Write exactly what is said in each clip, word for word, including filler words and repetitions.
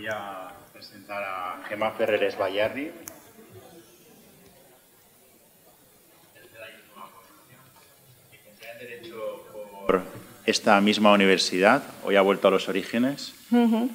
voy a presentar a Gemma Ferreres Bayarri. Licenciada en Derecho por esta misma universidad, hoy ha vuelto a los orígenes. Uh-huh.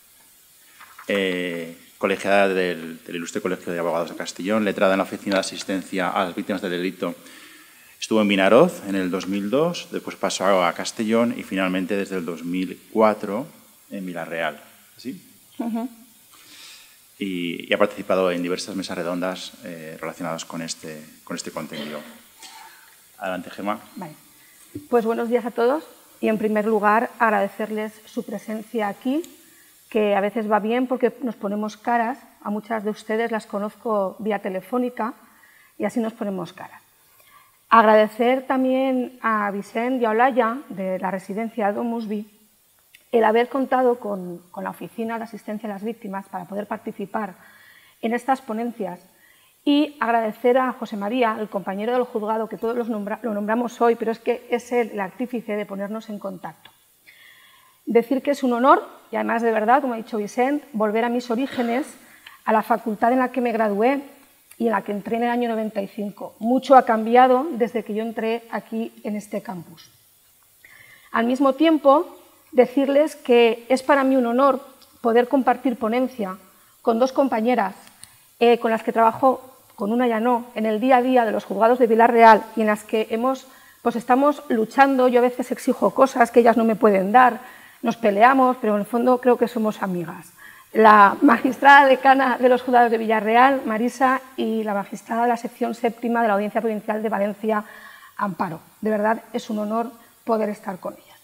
eh, colegiada del, del Ilustre Colegio de Abogados de Castellón, letrada en la Oficina de Asistencia a las Víctimas del Delito. Estuvo en Vinaroz en el dos mil dos, después pasó a Castellón y finalmente desde el dos mil cuatro en Villarreal. ¿Sí? Uh-huh. y, y ha participado en diversas mesas redondas eh, relacionadas con este, con este contenido. Adelante, Gemma. Vale. Pues buenos días a todos y, en primer lugar, agradecerles su presencia aquí, que a veces va bien porque nos ponemos caras. A muchas de ustedes las conozco vía telefónica y así nos ponemos caras. Agradecer también a Vicent y a Olaya, de la residencia Domusvi, el haber contado con, con la Oficina de Asistencia a las Víctimas para poder participar en estas ponencias, y agradecer a José María, el compañero del juzgado, que todos los nombra, lo nombramos hoy, pero es que es él el artífice de ponernos en contacto. Decir que es un honor, y además de verdad, como ha dicho Vicent, volver a mis orígenes, a la facultad en la que me gradué y en la que entré en el año noventa y cinco. Mucho ha cambiado desde que yo entré aquí en este campus. Al mismo tiempo, decirles que es para mí un honor poder compartir ponencia con dos compañeras eh, con las que trabajo, con una ya no, en el día a día de los juzgados de Villarreal, y en las que hemos, pues estamos luchando. Yo a veces exijo cosas que ellas no me pueden dar, nos peleamos, pero en el fondo creo que somos amigas. La magistrada decana de los juzgados de Villarreal, Marisa, y la magistrada de la sección séptima de la Audiencia Provincial de Valencia, Amparo. De verdad es un honor poder estar con ellas.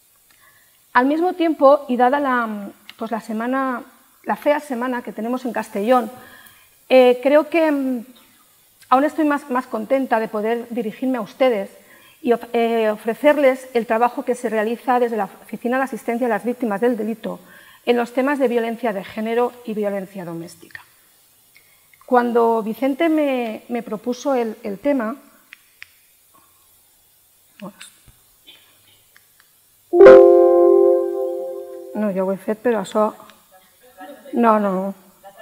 Al mismo tiempo, y dada la, pues la, semana, la fea semana que tenemos en Castellón, eh, creo que mm, aún estoy más, más contenta de poder dirigirme a ustedes y of, eh, ofrecerles el trabajo que se realiza desde la Oficina de Asistencia a las Víctimas del Delito en los temas de violencia de género y violencia doméstica. Cuando Vicente me, me propuso el, el tema, no, jo ho he fet, però això... No, no.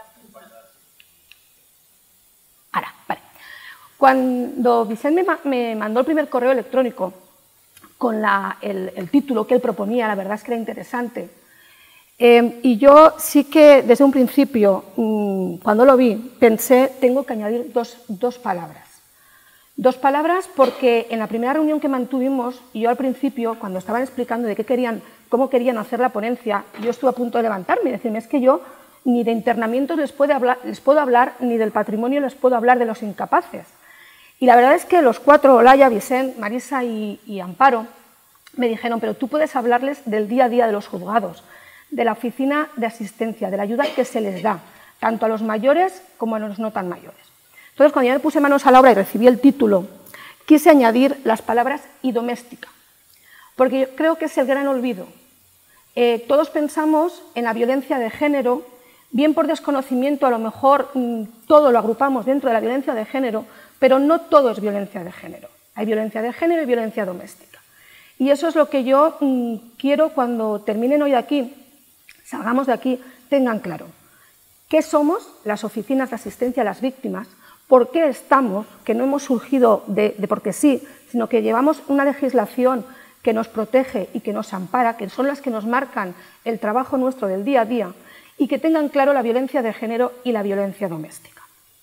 Ara, vale. Cuando Vicente me, me mandó el primer correo electrónico con la, el, el título que él proponía, la verdad es que era interesante. Eh, y yo sí que desde un principio, mmm, cuando lo vi, pensé, tengo que añadir dos, dos palabras. Dos palabras porque en la primera reunión que mantuvimos, yo al principio, cuando estaban explicando de qué querían, cómo querían hacer la ponencia, yo estuve a punto de levantarme y decirme, es que yo ni de internamientos les puedo hablar, les puedo hablar, ni del patrimonio les puedo hablar de los incapaces. Y la verdad es que los cuatro, Olaya, Vicent, Marisa y, y Amparo, me dijeron, pero tú puedes hablarles del día a día de los juzgados, de la oficina de asistencia, de la ayuda que se les da, tanto a los mayores como a los no tan mayores. Entonces, cuando yo me puse manos a la obra y recibí el título, quise añadir las palabras y doméstica, porque yo creo que es el gran olvido. Eh, todos pensamos en la violencia de género, bien por desconocimiento, a lo mejor mmm, todo lo agrupamos dentro de la violencia de género, pero no todo es violencia de género. Hay violencia de género y violencia doméstica. Y eso es lo que yo mmm, quiero cuando terminen hoy de aquí, salgamos de aquí, tengan claro. ¿Qué somos las oficinas de asistencia a las víctimas? ¿Por qué estamos? Que no hemos surgido de, de porque sí, sino que llevamos una legislación que nos protege y que nos ampara, que son las que nos marcan el trabajo nuestro del día a día, y que tengan claro la violencia de género y la violencia doméstica.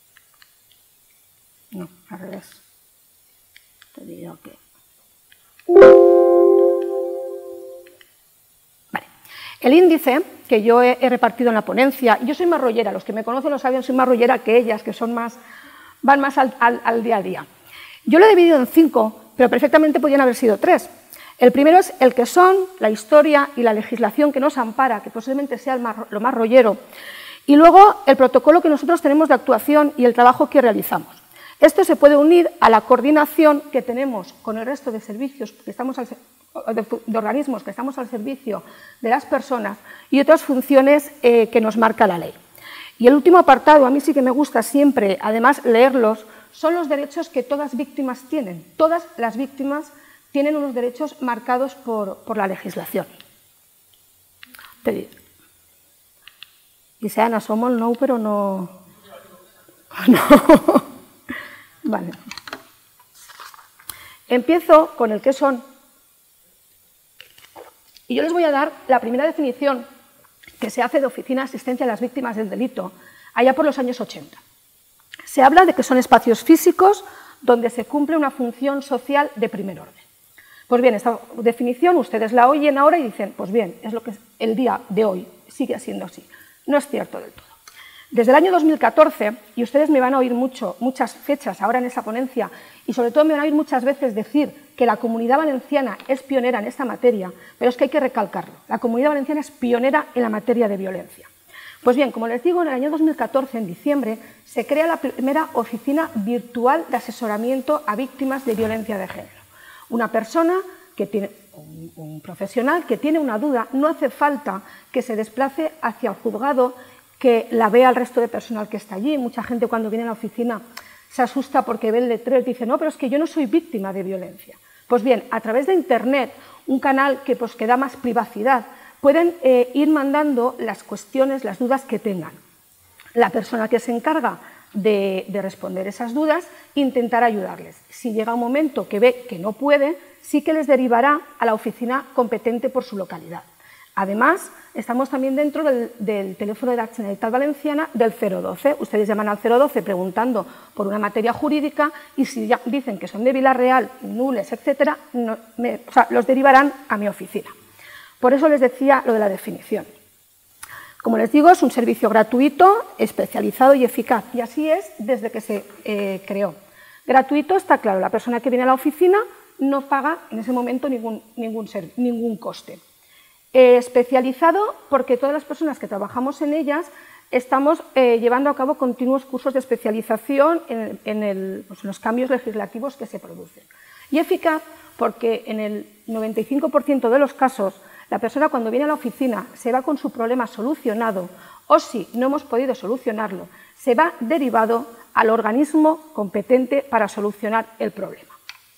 No, al revés. Te digo que... Vale. El índice que yo he, he repartido en la ponencia, yo soy más rollera, los que me conocen lo saben, soy más rollera que ellas, que son más... van más al, al, al día a día. Yo lo he dividido en cinco, pero perfectamente podían haber sido tres. El primero es el que son, la historia y la legislación que nos ampara, que posiblemente sea el más, lo más rollero. Y luego el protocolo que nosotros tenemos de actuación y el trabajo que realizamos. Esto se puede unir a la coordinación que tenemos con el resto de servicios, que estamos al, de, de organismos que estamos al servicio de las personas, y otras funciones eh, que nos marca la ley. Y el último apartado, a mí sí que me gusta siempre, además, leerlos, son los derechos que todas víctimas tienen. Todas las víctimas tienen unos derechos marcados por, por la legislación. Te digo. Dice Ana, somos no, pero no... no. Vale. Empiezo con el qué son. Y yo les voy a dar la primera definición que se hace de oficina de asistencia a las víctimas del delito, allá por los años ochenta. Se habla de que son espacios físicos donde se cumple una función social de primer orden. Pues bien, esta definición ustedes la oyen ahora y dicen, pues bien, es lo que el día de hoy sigue siendo así. No es cierto del todo. Desde el año dos mil catorce, y ustedes me van a oír mucho, muchas fechas ahora en esa ponencia, y sobre todo me van a oír muchas veces decir que la Comunidad Valenciana es pionera en esta materia, pero es que hay que recalcarlo. La Comunidad Valenciana es pionera en la materia de violencia. Pues bien, como les digo, en el año dos mil catorce, en diciembre, se crea la primera oficina virtual de asesoramiento a víctimas de violencia de género. Una persona que tiene, un, un profesional que tiene una duda, no hace falta que se desplace hacia el juzgado, que la vea el resto de personal que está allí. Mucha gente cuando viene a la oficina se asusta porque ve el letrero y dice, no, pero es que yo no soy víctima de violencia. Pues bien, a través de Internet, un canal que, pues, que da más privacidad, pueden eh, ir mandando las cuestiones, las dudas que tengan. La persona que se encarga de, de responder esas dudas intentará ayudarles. Si llega un momento que ve que no puede, sí que les derivará a la oficina competente por su localidad. Además, estamos también dentro del, del teléfono de la Generalitat Valenciana del cero doce. Ustedes llaman al cero doce preguntando por una materia jurídica y si ya dicen que son de Vila-real, Nules, etcétera, no, me, o sea, los derivarán a mi oficina. Por eso les decía lo de la definición. Como les digo, es un servicio gratuito, especializado y eficaz, y así es desde que se eh, creó. Gratuito está claro, la persona que viene a la oficina no paga en ese momento ningún, ningún, ser, ningún coste. Eh, especializado porque todas las personas que trabajamos en ellas estamos eh, llevando a cabo continuos cursos de especialización en, en, el, pues en los cambios legislativos que se producen. Y eficaz porque en el noventa y cinco por ciento de los casos la persona cuando viene a la oficina se va con su problema solucionado o si no hemos podido solucionarlo, se va derivado al organismo competente para solucionar el problema.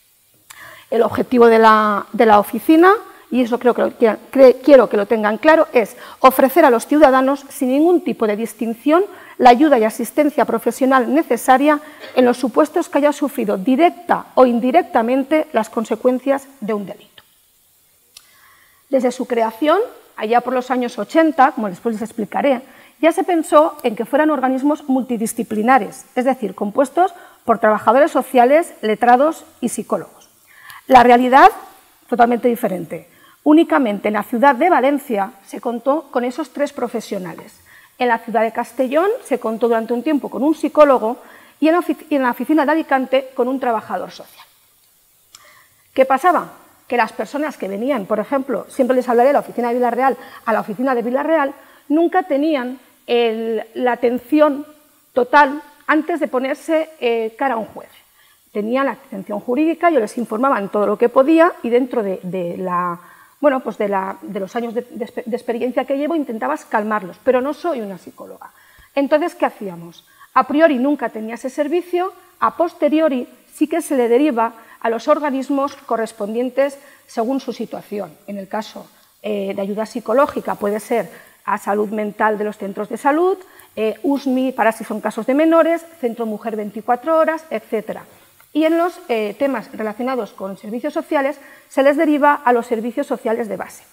El objetivo de la, de la oficina, y eso creo que lo, que, quiero que lo tengan claro, es ofrecer a los ciudadanos sin ningún tipo de distinción la ayuda y asistencia profesional necesaria en los supuestos que haya sufrido directa o indirectamente las consecuencias de un delito. Desde su creación, allá por los años ochenta, como después les explicaré, ya se pensó en que fueran organismos multidisciplinares, es decir, compuestos por trabajadores sociales, letrados y psicólogos. La realidad, totalmente diferente. Únicamente en la ciudad de Valencia se contó con esos tres profesionales. En la ciudad de Castellón se contó durante un tiempo con un psicólogo y en la, y en la oficina de Alicante con un trabajador social. ¿Qué pasaba? Que las personas que venían, por ejemplo, siempre les hablaré de la oficina de Vila-real a la oficina de Vila-real, nunca tenían el, la atención total antes de ponerse eh, cara a un juez. Tenían la atención jurídica, yo les informaba en todo lo que podía y dentro de, de, la, bueno, pues de, la, de los años de, de, de experiencia que llevo intentabas calmarlos, pero no soy una psicóloga. Entonces, ¿qué hacíamos? A priori nunca tenía ese servicio, a posteriori sí que se le deriva a los organismos correspondientes según su situación. En el caso eh, de ayuda psicológica puede ser a salud mental de los centros de salud, eh, U S M I para si son casos de menores, Centro Mujer veinticuatro horas, etcétera. Y en los eh, temas relacionados con servicios sociales se les deriva a los servicios sociales de base.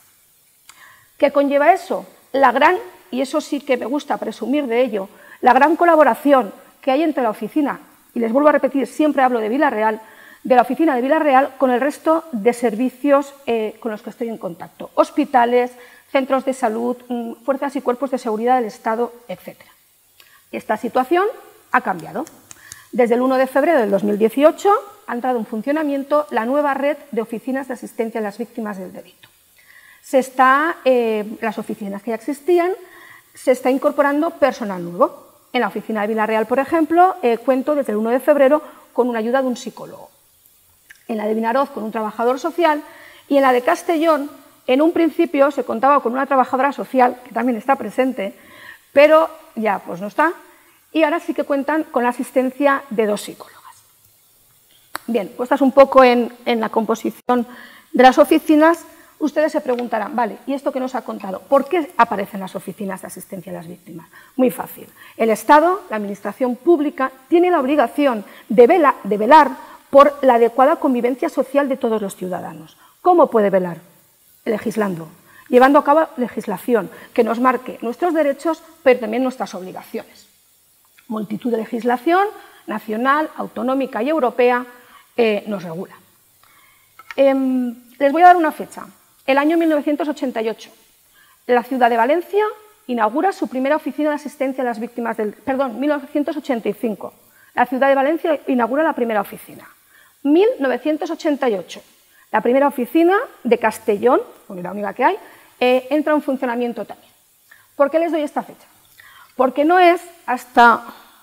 ¿Qué conlleva eso? La gran, y eso sí que me gusta presumir de ello, la gran colaboración que hay entre la oficina, y les vuelvo a repetir, siempre hablo de Vila-real, de la oficina de Vila-real con el resto de servicios eh, con los que estoy en contacto. Hospitales, centros de salud, fuerzas y cuerpos de seguridad del Estado, etcétera. Esta situación ha cambiado. Desde el uno de febrero del dos mil dieciocho ha entrado en funcionamiento la nueva red de oficinas de asistencia a las víctimas del delito. Se está, eh, las oficinas que ya existían, se está incorporando personal nuevo. En la oficina de Vila-real, por ejemplo, eh, cuento desde el uno de febrero con una ayuda de un psicólogo. En la de Vinaroz con un trabajador social y en la de Castellón, en un principio se contaba con una trabajadora social, que también está presente, pero ya pues no está, y ahora sí que cuentan con la asistencia de dos psicólogas. Bien, puestas un poco en, en la composición de las oficinas, Ustedes se preguntarán, vale, ¿y esto que nos ha contado? ¿Por qué aparecen las oficinas de asistencia a las víctimas? Muy fácil. El Estado, la Administración Pública, tiene la obligación de, vela, de velar por la adecuada convivencia social de todos los ciudadanos. ¿Cómo puede velar? Legislando, llevando a cabo legislación que nos marque nuestros derechos, pero también nuestras obligaciones. Multitud de legislación nacional, autonómica y europea eh, nos regula. Eh, les voy a dar una fecha. El año mil novecientos ochenta y ocho, la ciudad de Valencia inaugura su primera oficina de asistencia a las víctimas del... Perdón, mil novecientos ochenta y cinco. La ciudad de Valencia inaugura la primera oficina. mil novecientos ochenta y ocho. La primera oficina de Castellón, bueno, la única que hay, eh, entra en funcionamiento también. ¿Por qué les doy esta fecha? Porque no es hasta,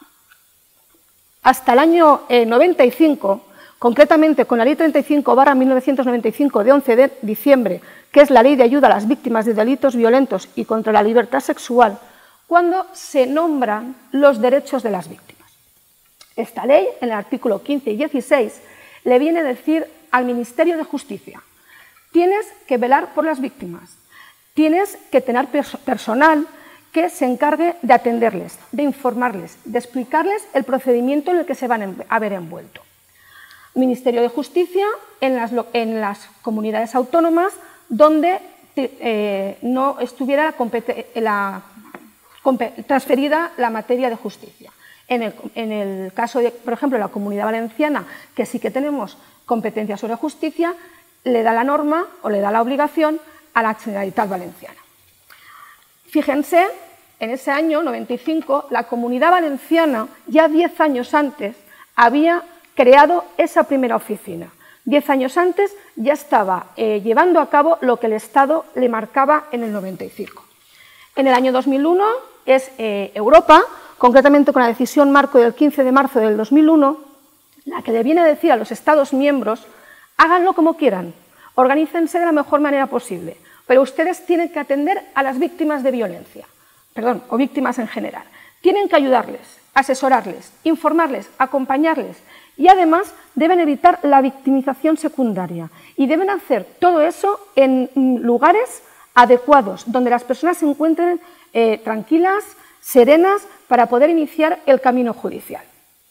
hasta el año eh, noventa y cinco, concretamente con la Ley treinta y cinco barra mil novecientos noventa y cinco de once de diciembre, que es la Ley de Ayuda a las Víctimas de Delitos Violentos y contra la Libertad Sexual, cuando se nombran los derechos de las víctimas. Esta ley, en el artículo quince y dieciséis, le viene a decir al Ministerio de Justicia: tienes que velar por las víctimas, tienes que tener pers- personal que se encargue de atenderles, de informarles, de explicarles el procedimiento en el que se van a ver envuelto. Ministerio de Justicia en las, en las comunidades autónomas donde eh, no estuviera la, la, transferida la materia de justicia. En el, en el caso de, por ejemplo, la Comunidad Valenciana, que sí que tenemos competencia sobre justicia, le da la norma o le da la obligación a la Generalitat Valenciana. Fíjense, en ese año noventa y cinco, la Comunidad Valenciana, ya diez años antes, había creado esa primera oficina. Diez años antes ya estaba eh, llevando a cabo lo que el Estado le marcaba en el noventa y cinco. En el año dos mil uno es eh, Europa, concretamente con la decisión marco del quince de marzo del dos mil uno, la que le viene a decir a los Estados miembros: háganlo como quieran, organícense de la mejor manera posible, pero ustedes tienen que atender a las víctimas de violencia, perdón, o víctimas en general. Tienen que ayudarles, asesorarles, informarles, acompañarles, y además deben evitar la victimización secundaria y deben hacer todo eso en lugares adecuados, donde las personas se encuentren eh, tranquilas, serenas, para poder iniciar el camino judicial.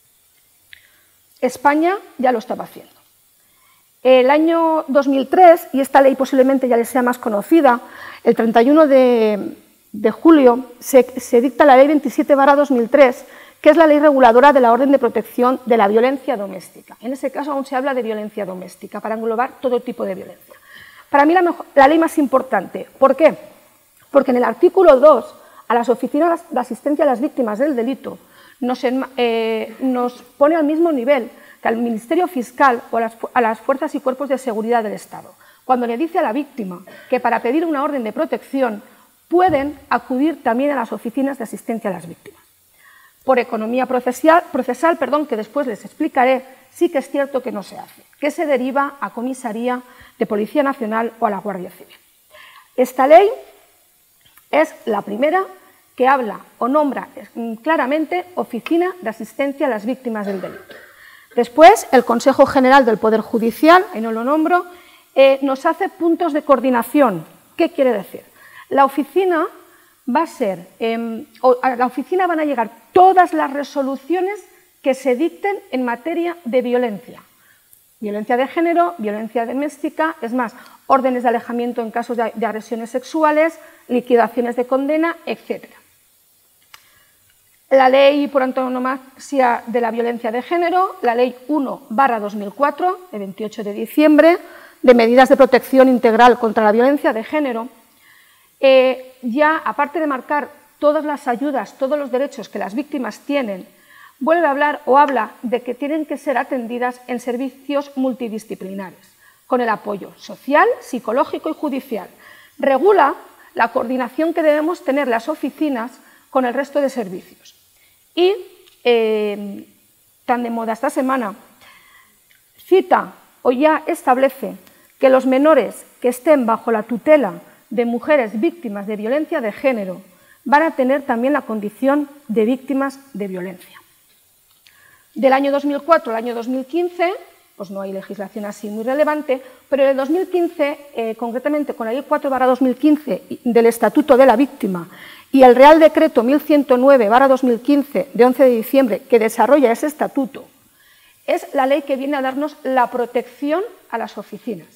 España ya lo estaba haciendo. El año dos mil tres, y esta ley posiblemente ya les sea más conocida, el treinta y uno de, de julio se, se dicta la Ley veintisiete barra dos mil tres, que es la ley reguladora de la Orden de Protección de la Violencia Doméstica. En ese caso aún se habla de violencia doméstica, para englobar todo tipo de violencia. Para mí la, mejor, la ley más importante. ¿Por qué? Porque en el artículo dos, a las oficinas de asistencia a las víctimas del delito, nos, eh, nos pone al mismo nivel que al Ministerio Fiscal o a las, a las fuerzas y cuerpos de seguridad del Estado, cuando le dice a la víctima que para pedir una orden de protección pueden acudir también a las oficinas de asistencia a las víctimas. Por economía procesal, procesal perdón, que después les explicaré, sí que es cierto que no se hace, que se deriva a comisaría de Policía Nacional o a la Guardia Civil. Esta ley es la primera que habla o nombra claramente Oficina de Asistencia a las Víctimas del Delito. Después, el Consejo General del Poder Judicial, ahí no lo nombro, eh, nos hace puntos de coordinación. ¿Qué quiere decir? La oficina va a ser, eh, a la oficina van a llegar todas las resoluciones que se dicten en materia de violencia. Violencia de género, violencia doméstica, es más, órdenes de alejamiento en casos de, de agresiones sexuales, liquidaciones de condena, etcétera. La ley por antonomasia de la violencia de género, la ley uno barra dos mil cuatro, de veintiocho de diciembre, de medidas de protección integral contra la violencia de género, eh, ya aparte de marcar todas las ayudas, todos los derechos que las víctimas tienen, vuelve a hablar o habla de que tienen que ser atendidas en servicios multidisciplinares, con el apoyo social, psicológico y judicial. Regula la coordinación que debemos tener las oficinas con el resto de servicios. Y, eh, tan de moda esta semana, cita o ya establece que los menores que estén bajo la tutela de mujeres víctimas de violencia de género van a tener también la condición de víctimas de violencia. Del año dos mil cuatro al año dos mil quince pues no hay legislación así muy relevante, pero en el dos mil quince, eh, concretamente con la Ley cuatro barra dos mil quince del Estatuto de la Víctima y el Real Decreto mil ciento nueve barra dos mil quince de once de diciembre que desarrolla ese estatuto, es la ley que viene a darnos la protección a las oficinas.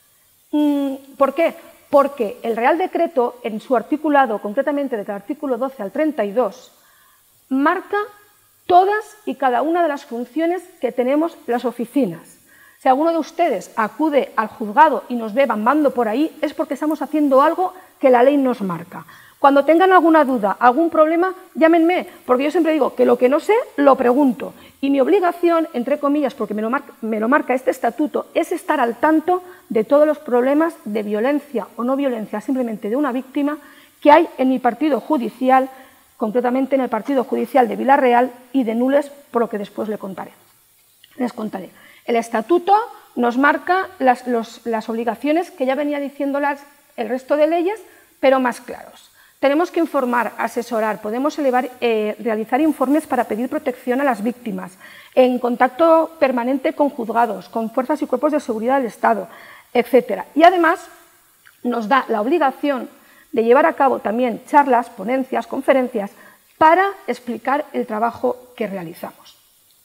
¿Por qué? Porque el Real Decreto, en su articulado, concretamente desde el artículo doce al treinta y dos, marca todas y cada una de las funciones que tenemos las oficinas. Si alguno de ustedes acude al juzgado y nos ve bambando por ahí, es porque estamos haciendo algo que la ley nos marca. Cuando tengan alguna duda, algún problema, llámenme, porque yo siempre digo que lo que no sé, lo pregunto. Y mi obligación, entre comillas, porque me lo marca, me lo marca este estatuto, es estar al tanto de todos los problemas de violencia o no violencia, simplemente de una víctima, que hay en mi partido judicial, concretamente en el partido judicial de Vila-real y de Nules, por lo que después les contaré. Les contaré. El estatuto nos marca las, los, las obligaciones que ya venía diciéndolas el resto de leyes, pero más claros. Tenemos que informar, asesorar, podemos elevar, eh, realizar informes para pedir protección a las víctimas, en contacto permanente con juzgados, con fuerzas y cuerpos de seguridad del Estado, etcétera. Y además nos da la obligación de llevar a cabo también charlas, ponencias, conferencias, para explicar el trabajo que realizamos.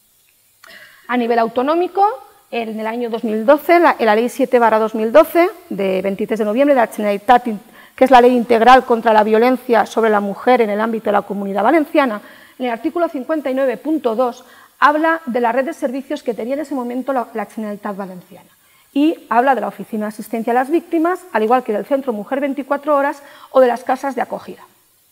A nivel autonómico, en el año dos mil doce, la, la Ley siete barra dos mil doce, de veintitrés de noviembre, de la Generalitat, que es la Ley Integral contra la Violencia sobre la Mujer en el ámbito de la Comunidad Valenciana, en el artículo cincuenta y nueve punto dos, habla de la red de servicios que tenía en ese momento la, la Generalitat Valenciana. Y habla de la Oficina de Asistencia a las Víctimas, al igual que del Centro Mujer veinticuatro horas o de las casas de acogida.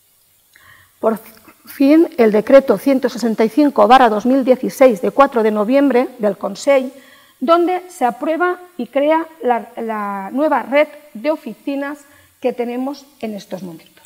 Por fin, el decreto ciento sesenta y cinco barra dos mil dieciséis de cuatro de noviembre del Consell, donde se aprueba y crea la, la nueva red de oficinas que tenemos en estos momentos.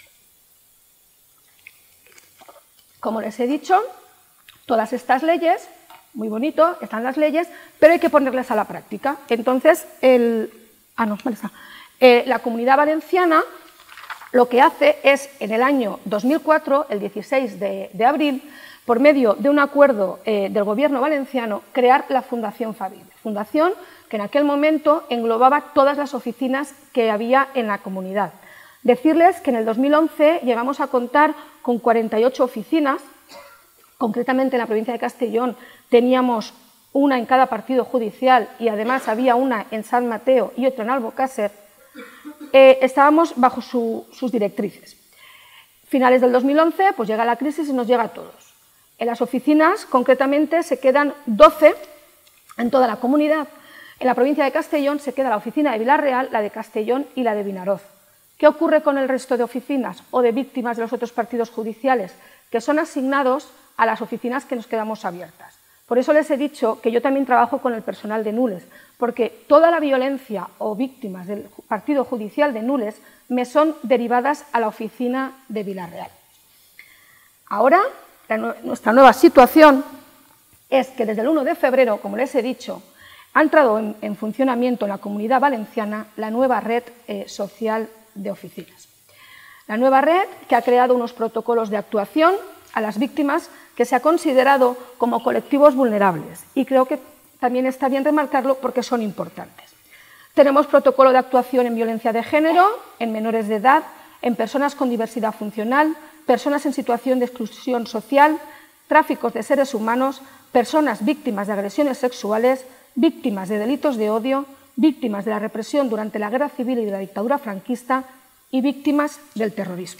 Como les he dicho, todas estas leyes, muy bonito, están las leyes, pero hay que ponerlas a la práctica. Entonces, el, ah, no, vale, está. Eh, la Comunidad Valenciana lo que hace es, en el año dos mil cuatro, el dieciséis de, de abril, por medio de un acuerdo eh, del Gobierno valenciano, crear la Fundación Favible. Fundación que en aquel momento englobaba todas las oficinas que había en la comunidad. Decirles que en el dos mil once llegamos a contar con cuarenta y ocho oficinas. Concretamente en la provincia de Castellón teníamos una en cada partido judicial y además había una en San Mateo y otra en Albocàsser. Eh, estábamos bajo su, sus directrices. Finales del dos mil once, pues llega la crisis y nos llega a todos. En las oficinas, concretamente, se quedan doce en toda la comunidad. En la provincia de Castellón se queda la oficina de Vila-real, la de Castellón y la de Vinaroz. ¿Qué ocurre con el resto de oficinas o de víctimas de los otros partidos judiciales? Que son asignados a las oficinas que nos quedamos abiertas. Por eso les he dicho que yo también trabajo con el personal de Nules, porque toda la violencia o víctimas del partido judicial de Nules me son derivadas a la oficina de Vila-real. Ahora, la, nuestra nueva situación es que desde el uno de febrero, como les he dicho, ha entrado en, en funcionamiento en la Comunidad Valenciana la nueva red eh, social de oficinas. La nueva red que ha creado unos protocolos de actuación a las víctimas que se ha considerado como colectivos vulnerables y creo que también está bien remarcarlo porque son importantes. Tenemos protocolo de actuación en violencia de género, en menores de edad, en personas con diversidad funcional, personas en situación de exclusión social, tráficos de seres humanos, personas víctimas de agresiones sexuales, víctimas de delitos de odio, víctimas de la represión durante la guerra civil y de la dictadura franquista y víctimas del terrorismo.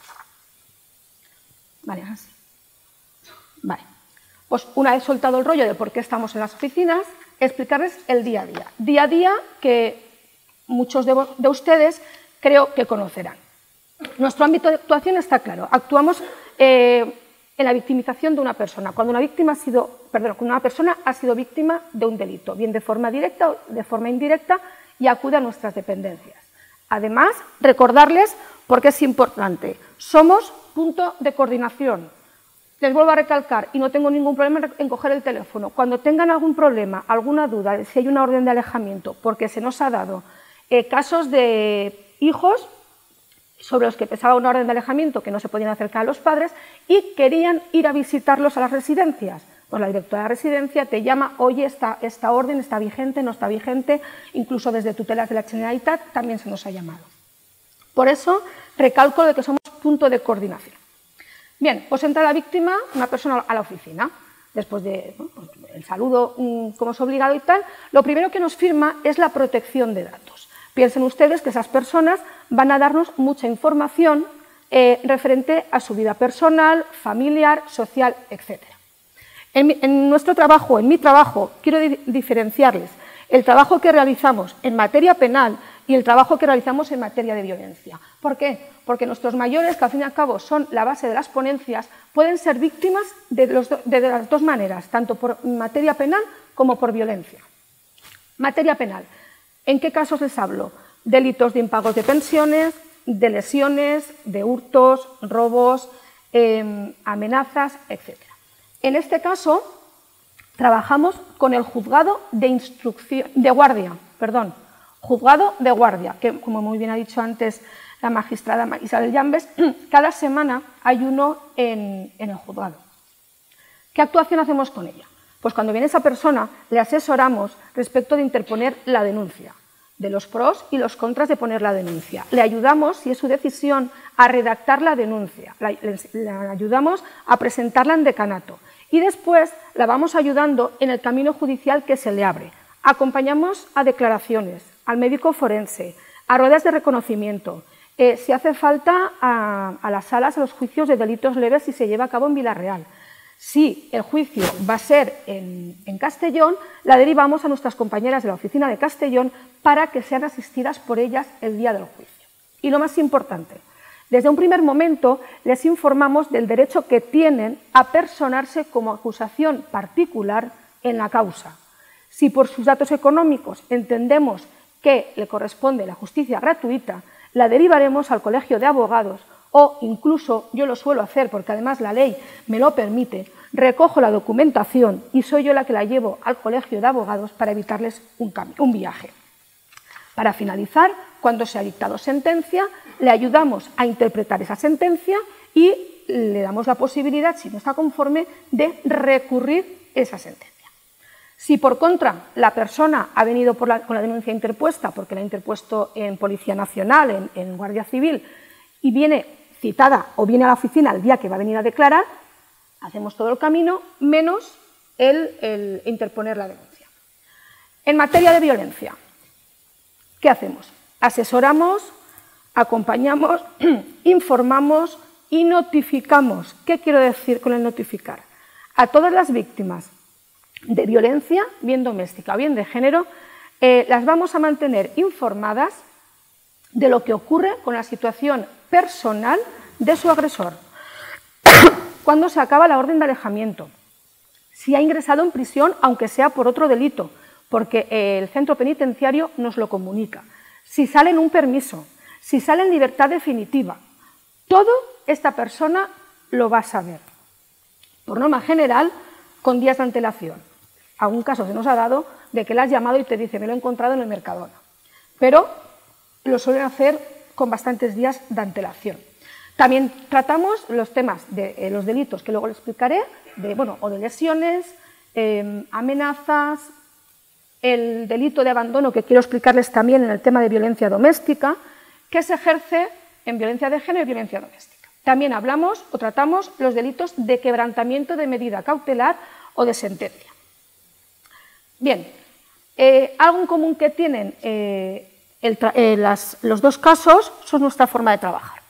Vale, así. Vale. Pues una vez soltado el rollo de por qué estamos en las oficinas, explicarles el día a día. Día a día que muchos de, de ustedes creo que conocerán. Nuestro ámbito de actuación está claro. Actuamos eh, en la victimización de una persona. Cuando una, víctima ha sido, perdón, cuando una persona ha sido víctima de un delito, bien de forma directa o de forma indirecta, y acude a nuestras dependencias. Además, recordarles por qué es importante. Somos punto de coordinación. Les vuelvo a recalcar, y no tengo ningún problema en coger el teléfono. Cuando tengan algún problema, alguna duda de si hay una orden de alejamiento, porque se nos ha dado eh, casos de hijos sobre los que pesaba una orden de alejamiento que no se podían acercar a los padres y querían ir a visitarlos a las residencias. Pues la directora de residencia te llama, oye, esta, esta orden está vigente, no está vigente, incluso desde tutelas de la Generalitat también se nos ha llamado. Por eso, recalco de que somos punto de coordinación. Bien, pues entra la víctima, una persona a la oficina, después de bueno, pues el saludo como es obligado y tal, lo primero que nos firma es la protección de datos. Piensen ustedes que esas personas van a darnos mucha información eh, referente a su vida personal, familiar, social, etcétera. En, mi, en nuestro trabajo, en mi trabajo, quiero di diferenciarles el trabajo que realizamos en materia penal y el trabajo que realizamos en materia de violencia. ¿Por qué? Porque nuestros mayores, que al fin y al cabo son la base de las ponencias, pueden ser víctimas de, los do, de, de las dos maneras, tanto por materia penal como por violencia. Materia penal. ¿En qué casos les hablo? Delitos de impagos de pensiones, de lesiones, de hurtos, robos, eh, amenazas, etcétera. En este caso, trabajamos con el juzgado de instrucción, de guardia, perdón, juzgado de guardia, que como muy bien ha dicho antes la magistrada Isabel Llambes, cada semana hay uno en, en el juzgado. ¿Qué actuación hacemos con ella? Pues cuando viene esa persona, le asesoramos respecto de interponer la denuncia, de los pros y los contras de poner la denuncia. Le ayudamos, si es su decisión, a redactar la denuncia, le, le, le ayudamos a presentarla en decanato y después la vamos ayudando en el camino judicial que se le abre. Acompañamos a declaraciones, al médico forense, a ruedas de reconocimiento, eh, si hace falta a, a las salas, a los juicios de delitos leves si se lleva a cabo en Villarreal. Si el juicio va a ser en, en Castellón, la derivamos a nuestras compañeras de la oficina de Castellón para que sean asistidas por ellas el día del juicio. Y lo más importante, desde un primer momento les informamos del derecho que tienen a personarse como acusación particular en la causa. Si por sus datos económicos entendemos que le corresponde la justicia gratuita, la derivaremos al Colegio de Abogados o incluso, yo lo suelo hacer porque además la ley me lo permite, recojo la documentación y soy yo la que la llevo al Colegio de Abogados para evitarles un, un viaje. Para finalizar, cuando se ha dictado sentencia, le ayudamos a interpretar esa sentencia y le damos la posibilidad, si no está conforme, de recurrir esa sentencia. Si por contra la persona ha venido por la, con la denuncia interpuesta, porque la ha interpuesto en Policía Nacional, en, en Guardia Civil, y viene citada o viene a la oficina el día que va a venir a declarar, hacemos todo el camino menos el, el interponer la denuncia. En materia de violencia, ¿qué hacemos? Asesoramos, acompañamos, informamos y notificamos. ¿Qué quiero decir con el notificar? A todas las víctimas de violencia, bien doméstica o bien de género, eh, las vamos a mantener informadas de lo que ocurre con la situación personal de su agresor. Cuando se acaba la orden de alejamiento, si ha ingresado en prisión, aunque sea por otro delito, porque el centro penitenciario nos lo comunica, si sale en un permiso, si sale en libertad definitiva, todo esta persona lo va a saber. Por norma general, con días de antelación. Algún caso se nos ha dado de que le has llamado y te dice, me lo he encontrado en el Mercadona. Pero lo suelen hacer con bastantes días de antelación. También tratamos los temas de eh, los delitos, que luego les explicaré, de, bueno, o de lesiones, eh, amenazas, el delito de abandono, que quiero explicarles también en el tema de violencia doméstica, que se ejerce en violencia de género y violencia doméstica. También hablamos o tratamos los delitos de quebrantamiento de medida cautelar o de sentencia. Bien, eh, algo en común que tienen eh, el eh, las, los dos casos son nuestra forma de trabajar.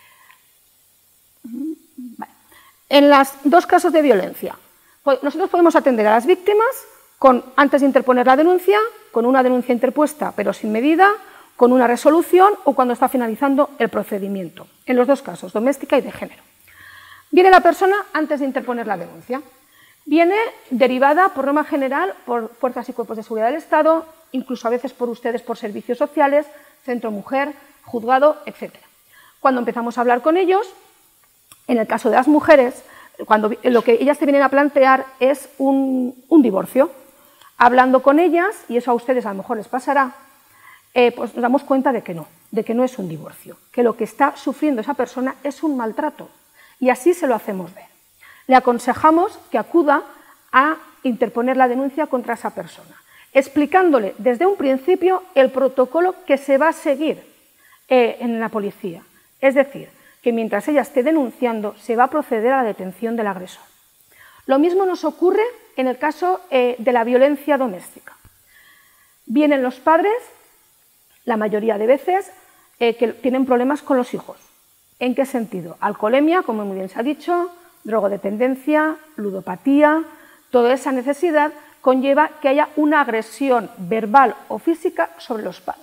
Vale. En los dos casos de violencia, pues nosotros podemos atender a las víctimas con, antes de interponer la denuncia, con una denuncia interpuesta pero sin medida, con una resolución o cuando está finalizando el procedimiento, en los dos casos, doméstica y de género. Viene la persona antes de interponer la denuncia. Viene derivada, por norma general, por fuerzas y cuerpos de seguridad del Estado, incluso a veces por ustedes por servicios sociales, centro mujer, juzgado, etcétera. Cuando empezamos a hablar con ellos, en el caso de las mujeres, cuando lo que ellas te vienen a plantear es un, un divorcio. Hablando con ellas, y eso a ustedes a lo mejor les pasará, eh, pues nos damos cuenta de que no, de que no es un divorcio, que lo que está sufriendo esa persona es un maltrato, y así se lo hacemos ver. Le aconsejamos que acuda a interponer la denuncia contra esa persona, explicándole desde un principio el protocolo que se va a seguir eh, en la policía. Es decir, que mientras ella esté denunciando, se va a proceder a la detención del agresor. Lo mismo nos ocurre en el caso eh, de la violencia doméstica. Vienen los padres, la mayoría de veces, eh, que tienen problemas con los hijos. ¿En qué sentido? Alcoholemia, como muy bien se ha dicho, drogodependencia, ludopatía. Toda esa necesidad conlleva que haya una agresión verbal o física sobre los padres.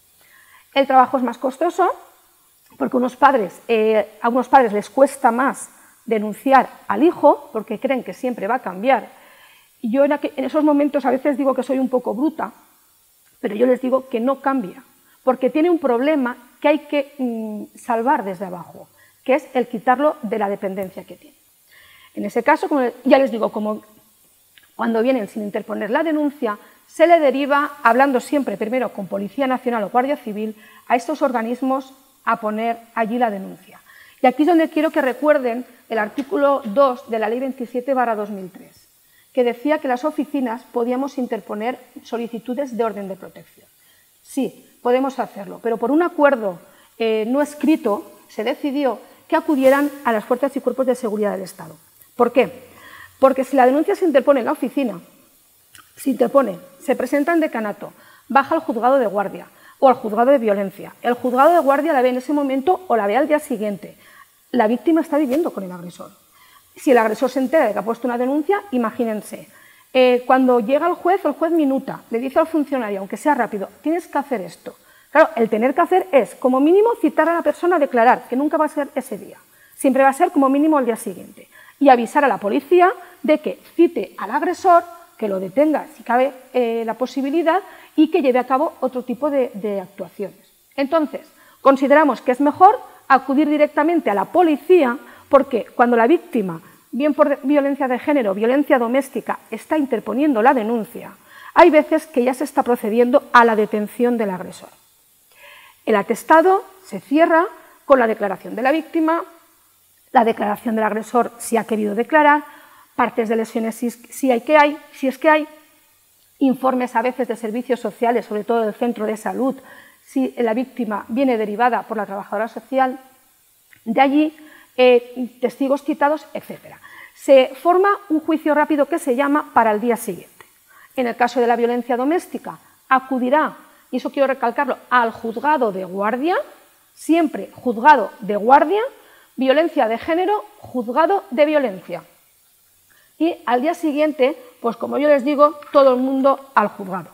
El trabajo es más costoso porque unos padres, eh, a unos padres les cuesta más denunciar al hijo porque creen que siempre va a cambiar. Y yo en, aqu- en esos momentos a veces digo que soy un poco bruta, pero yo les digo que no cambia, porque tiene un problema que hay que mm, salvar desde abajo, que es el quitarlo de la dependencia que tiene. En ese caso, como ya les digo, como cuando vienen sin interponer la denuncia, se le deriva, hablando siempre primero con Policía Nacional o Guardia Civil, a estos organismos a poner allí la denuncia. Y aquí es donde quiero que recuerden el artículo dos de la Ley veintisiete barra dos mil tres, que decía que las oficinas podíamos interponer solicitudes de orden de protección. Sí, podemos hacerlo, pero por un acuerdo eh, no escrito se decidió que acudieran a las fuerzas y cuerpos de seguridad del Estado. ¿Por qué? Porque si la denuncia se interpone en la oficina, se interpone, se presenta en decanato, baja al juzgado de guardia o al juzgado de violencia. El juzgado de guardia la ve en ese momento o la ve al día siguiente. La víctima está viviendo con el agresor. Si el agresor se entera de que ha puesto una denuncia, imagínense, eh, cuando llega el juez, el juez minuta, le dice al funcionario, aunque sea rápido, tienes que hacer esto. Claro, el tener que hacer es, como mínimo, citar a la persona a declarar, que nunca va a ser ese día. Siempre va a ser como mínimo al día siguiente. Y avisar a la policía de que cite al agresor, que lo detenga si cabe eh, la posibilidad y que lleve a cabo otro tipo de, de actuaciones. Entonces, consideramos que es mejor acudir directamente a la policía porque cuando la víctima, bien por violencia de género, violencia doméstica, está interponiendo la denuncia, hay veces que ya se está procediendo a la detención del agresor. El atestado se cierra con la declaración de la víctima, la declaración del agresor si ha querido declarar, partes de lesiones si, si, hay que hay, si es que hay, informes a veces de servicios sociales, sobre todo del centro de salud, si la víctima viene derivada por la trabajadora social, de allí eh, testigos citados, etcétera. Se forma un juicio rápido que se llama para el día siguiente. En el caso de la violencia doméstica, acudirá, y eso quiero recalcarlo, al juzgado de guardia, siempre juzgado de guardia, violencia de género, juzgado de violencia. Y al día siguiente, pues como yo les digo, todo el mundo al juzgado.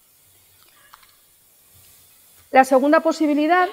La segunda posibilidad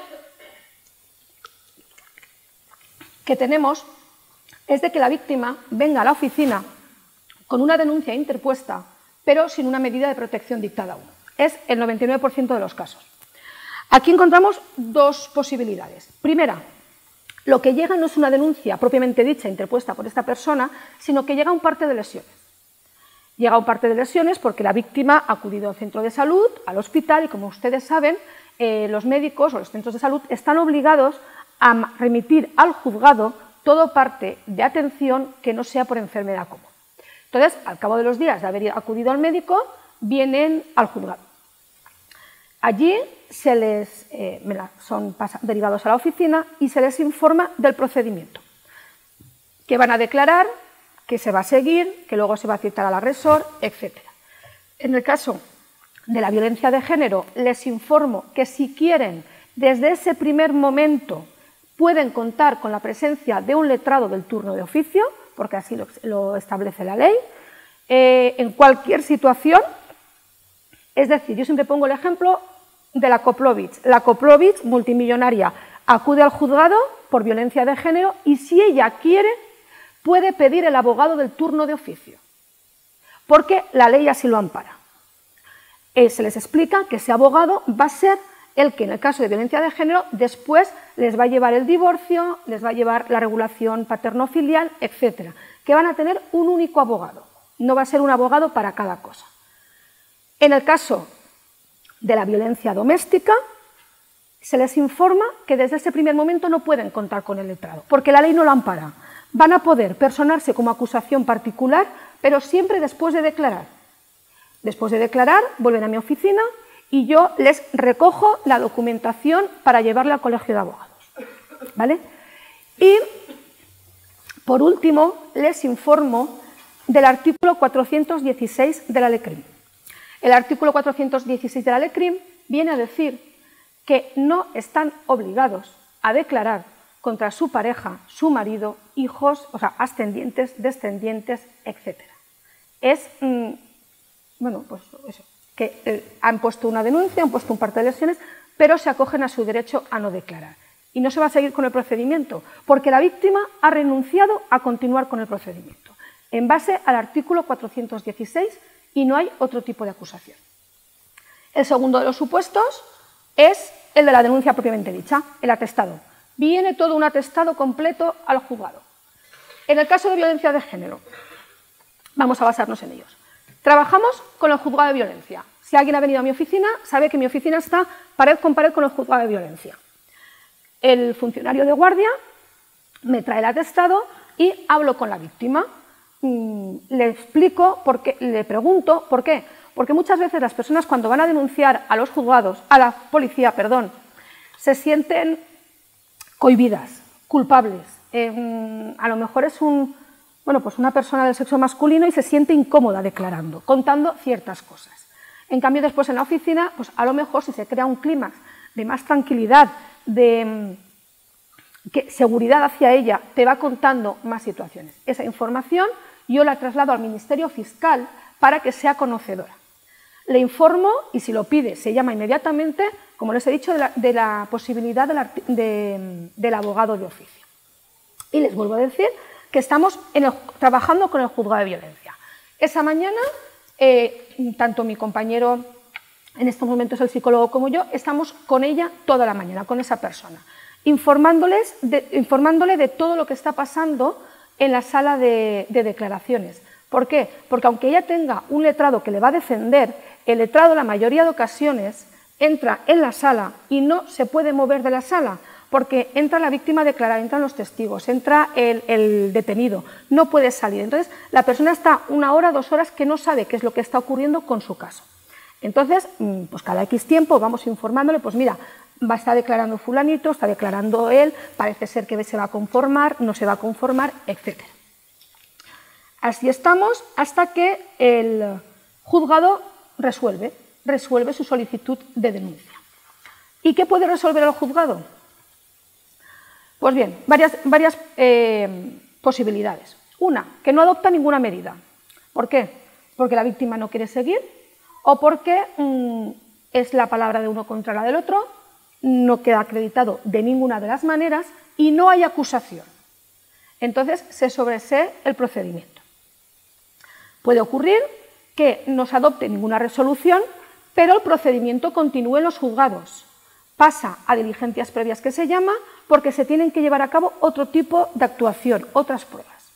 que tenemos es de que la víctima venga a la oficina con una denuncia interpuesta, pero sin una medida de protección dictada aún. Es el noventa y nueve por ciento de los casos. Aquí encontramos dos posibilidades. Primera, lo que llega no es una denuncia propiamente dicha interpuesta por esta persona, sino que llega un parte de lesiones. Llega un parte de lesiones porque la víctima ha acudido al centro de salud, al hospital, y como ustedes saben, eh, los médicos o los centros de salud están obligados a remitir al juzgado todo parte de atención que no sea por enfermedad común. Entonces, al cabo de los días de haber acudido al médico, vienen al juzgado. Allí se les, eh, son derivados a la oficina y se les informa del procedimiento, que van a declarar, que se va a seguir, que luego se va a citar al agresor, etcétera. En el caso de la violencia de género, les informo que si quieren, desde ese primer momento, pueden contar con la presencia de un letrado del turno de oficio, porque así lo, lo establece la ley, eh, en cualquier situación. Es decir, yo siempre pongo el ejemplo de la Koplovich. La Koplovich, multimillonaria, acude al juzgado por violencia de género y si ella quiere, puede pedir el abogado del turno de oficio, porque la ley así lo ampara. Eh, se les explica que ese abogado va a ser el que en el caso de violencia de género después les va a llevar el divorcio, les va a llevar la regulación paterno-filial, etcétera, que van a tener un único abogado, no va a ser un abogado para cada cosa. En el caso de la violencia doméstica, se les informa que desde ese primer momento no pueden contar con el letrado, porque la ley no lo ampara. Van a poder personarse como acusación particular pero siempre después de declarar. Después de declarar, vuelven a mi oficina y yo les recojo la documentación para llevarla al colegio de abogados, ¿vale? Y, por último, les informo del artículo cuatrocientos dieciséis de la LECRIM. El artículo cuatrocientos dieciséis de la LECRIM viene a decir que no están obligados a declarar contra su pareja, su marido, hijos, o sea, ascendientes, descendientes, etcétera. Es, mmm, bueno, pues eso, que eh, han puesto una denuncia, han puesto un parte de lesiones, pero se acogen a su derecho a no declarar. Y no se va a seguir con el procedimiento, porque la víctima ha renunciado a continuar con el procedimiento, en base al artículo cuatrocientos dieciséis, y no hay otro tipo de acusación. El segundo de los supuestos es el de la denuncia propiamente dicha, el atestado. Viene todo un atestado completo al juzgado. En el caso de violencia de género, vamos a basarnos en ellos. Trabajamos con el juzgado de violencia. Si alguien ha venido a mi oficina, sabe que mi oficina está pared con pared con el juzgado de violencia. El funcionario de guardia me trae el atestado y hablo con la víctima. Le explico, por qué, le pregunto por qué. Porque muchas veces las personas, cuando van a denunciar a los juzgados, a la policía, perdón, se sienten cohibidas, culpables. Eh, a lo mejor es un, bueno, pues una persona del sexo masculino y se siente incómoda declarando, contando ciertas cosas. En cambio, después en la oficina, pues a lo mejor si se crea un clima de más tranquilidad, de que, seguridad hacia ella, te va contando más situaciones. Esa información yo la traslado al Ministerio Fiscal para que sea conocedora. Le informo y si lo pide se llama inmediatamente, como les he dicho, de la, de la posibilidad de la, de, del abogado de oficio. Y les vuelvo a decir que estamos en el, trabajando con el juzgado de violencia. Esa mañana, eh, tanto mi compañero, en estos momentos el psicólogo como yo, estamos con ella toda la mañana, con esa persona, informándoles de, informándole de todo lo que está pasando en la sala de, de declaraciones. ¿Por qué? Porque aunque ella tenga un letrado que le va a defender, el letrado la mayoría de ocasiones entra en la sala y no se puede mover de la sala, porque entra la víctima a declarar, entran los testigos, entra el, el detenido, no puede salir. Entonces, la persona está una hora, dos horas que no sabe qué es lo que está ocurriendo con su caso. Entonces, pues cada X tiempo vamos informándole, pues mira, va a estar declarando fulanito, está declarando él, parece ser que se va a conformar, no se va a conformar, etcétera. Así estamos hasta que el juzgado resuelve, resuelve su solicitud de denuncia. ¿Y qué puede resolver el juzgado? Pues bien, varias, varias eh, posibilidades. Una, que no adopta ninguna medida. ¿Por qué? Porque la víctima no quiere seguir o porque mmm, es la palabra de uno contra la del otro, no queda acreditado de ninguna de las maneras y no hay acusación. Entonces se sobresee el procedimiento. Puede ocurrir que no se adopte ninguna resolución, pero el procedimiento continúe en los juzgados. Pasa a diligencias previas que se llama porque se tienen que llevar a cabo otro tipo de actuación, otras pruebas.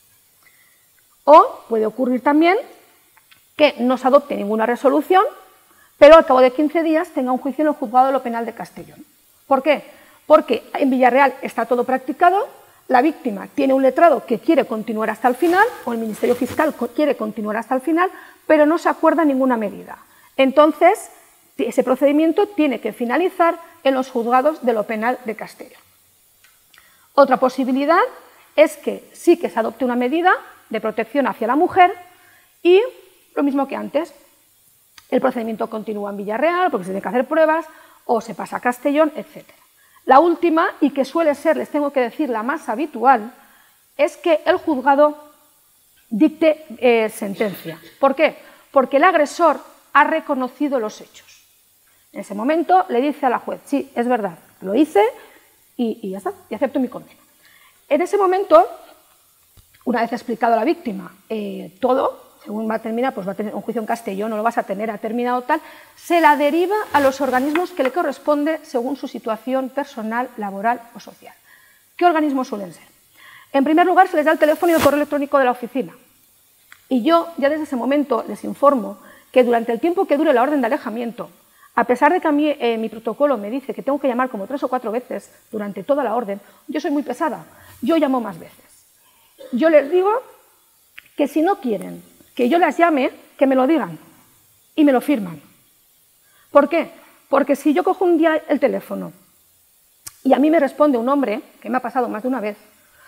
O puede ocurrir también que no se adopte ninguna resolución, pero al cabo de quince días tenga un juicio en el juzgado de lo penal de Castellón. ¿Por qué? Porque en Villarreal está todo practicado, la víctima tiene un letrado que quiere continuar hasta el final, o el Ministerio Fiscal quiere continuar hasta el final, pero no se acuerda ninguna medida. Entonces, ese procedimiento tiene que finalizar en los juzgados de lo penal de Castellón. Otra posibilidad es que sí que se adopte una medida de protección hacia la mujer y lo mismo que antes, el procedimiento continúa en Villarreal porque se tiene que hacer pruebas o se pasa a Castellón, etcétera. La última, y que suele ser, les tengo que decir, la más habitual, es que el juzgado dicte eh, sentencia. ¿Por qué? Porque el agresor ha reconocido los hechos. En ese momento le dice a la juez, sí, es verdad, lo hice y, y ya está, y acepto mi condena. En ese momento, una vez explicado a la víctima eh, todo, según va a terminar, pues va a tener un juicio en Castellón, no lo vas a tener, ha terminado tal, se la deriva a los organismos que le corresponde según su situación personal, laboral o social. ¿Qué organismos suelen ser? En primer lugar, se les da el teléfono y el correo electrónico de la oficina. Y yo, ya desde ese momento, les informo que durante el tiempo que dure la orden de alejamiento, a pesar de que a mí eh, mi protocolo me dice que tengo que llamar como tres o cuatro veces durante toda la orden, yo soy muy pesada, yo llamo más veces. Yo les digo que si no quieren que yo las llame, que me lo digan y me lo firman. ¿Por qué? Porque si yo cojo un día el teléfono y a mí me responde un hombre, que me ha pasado más de una vez,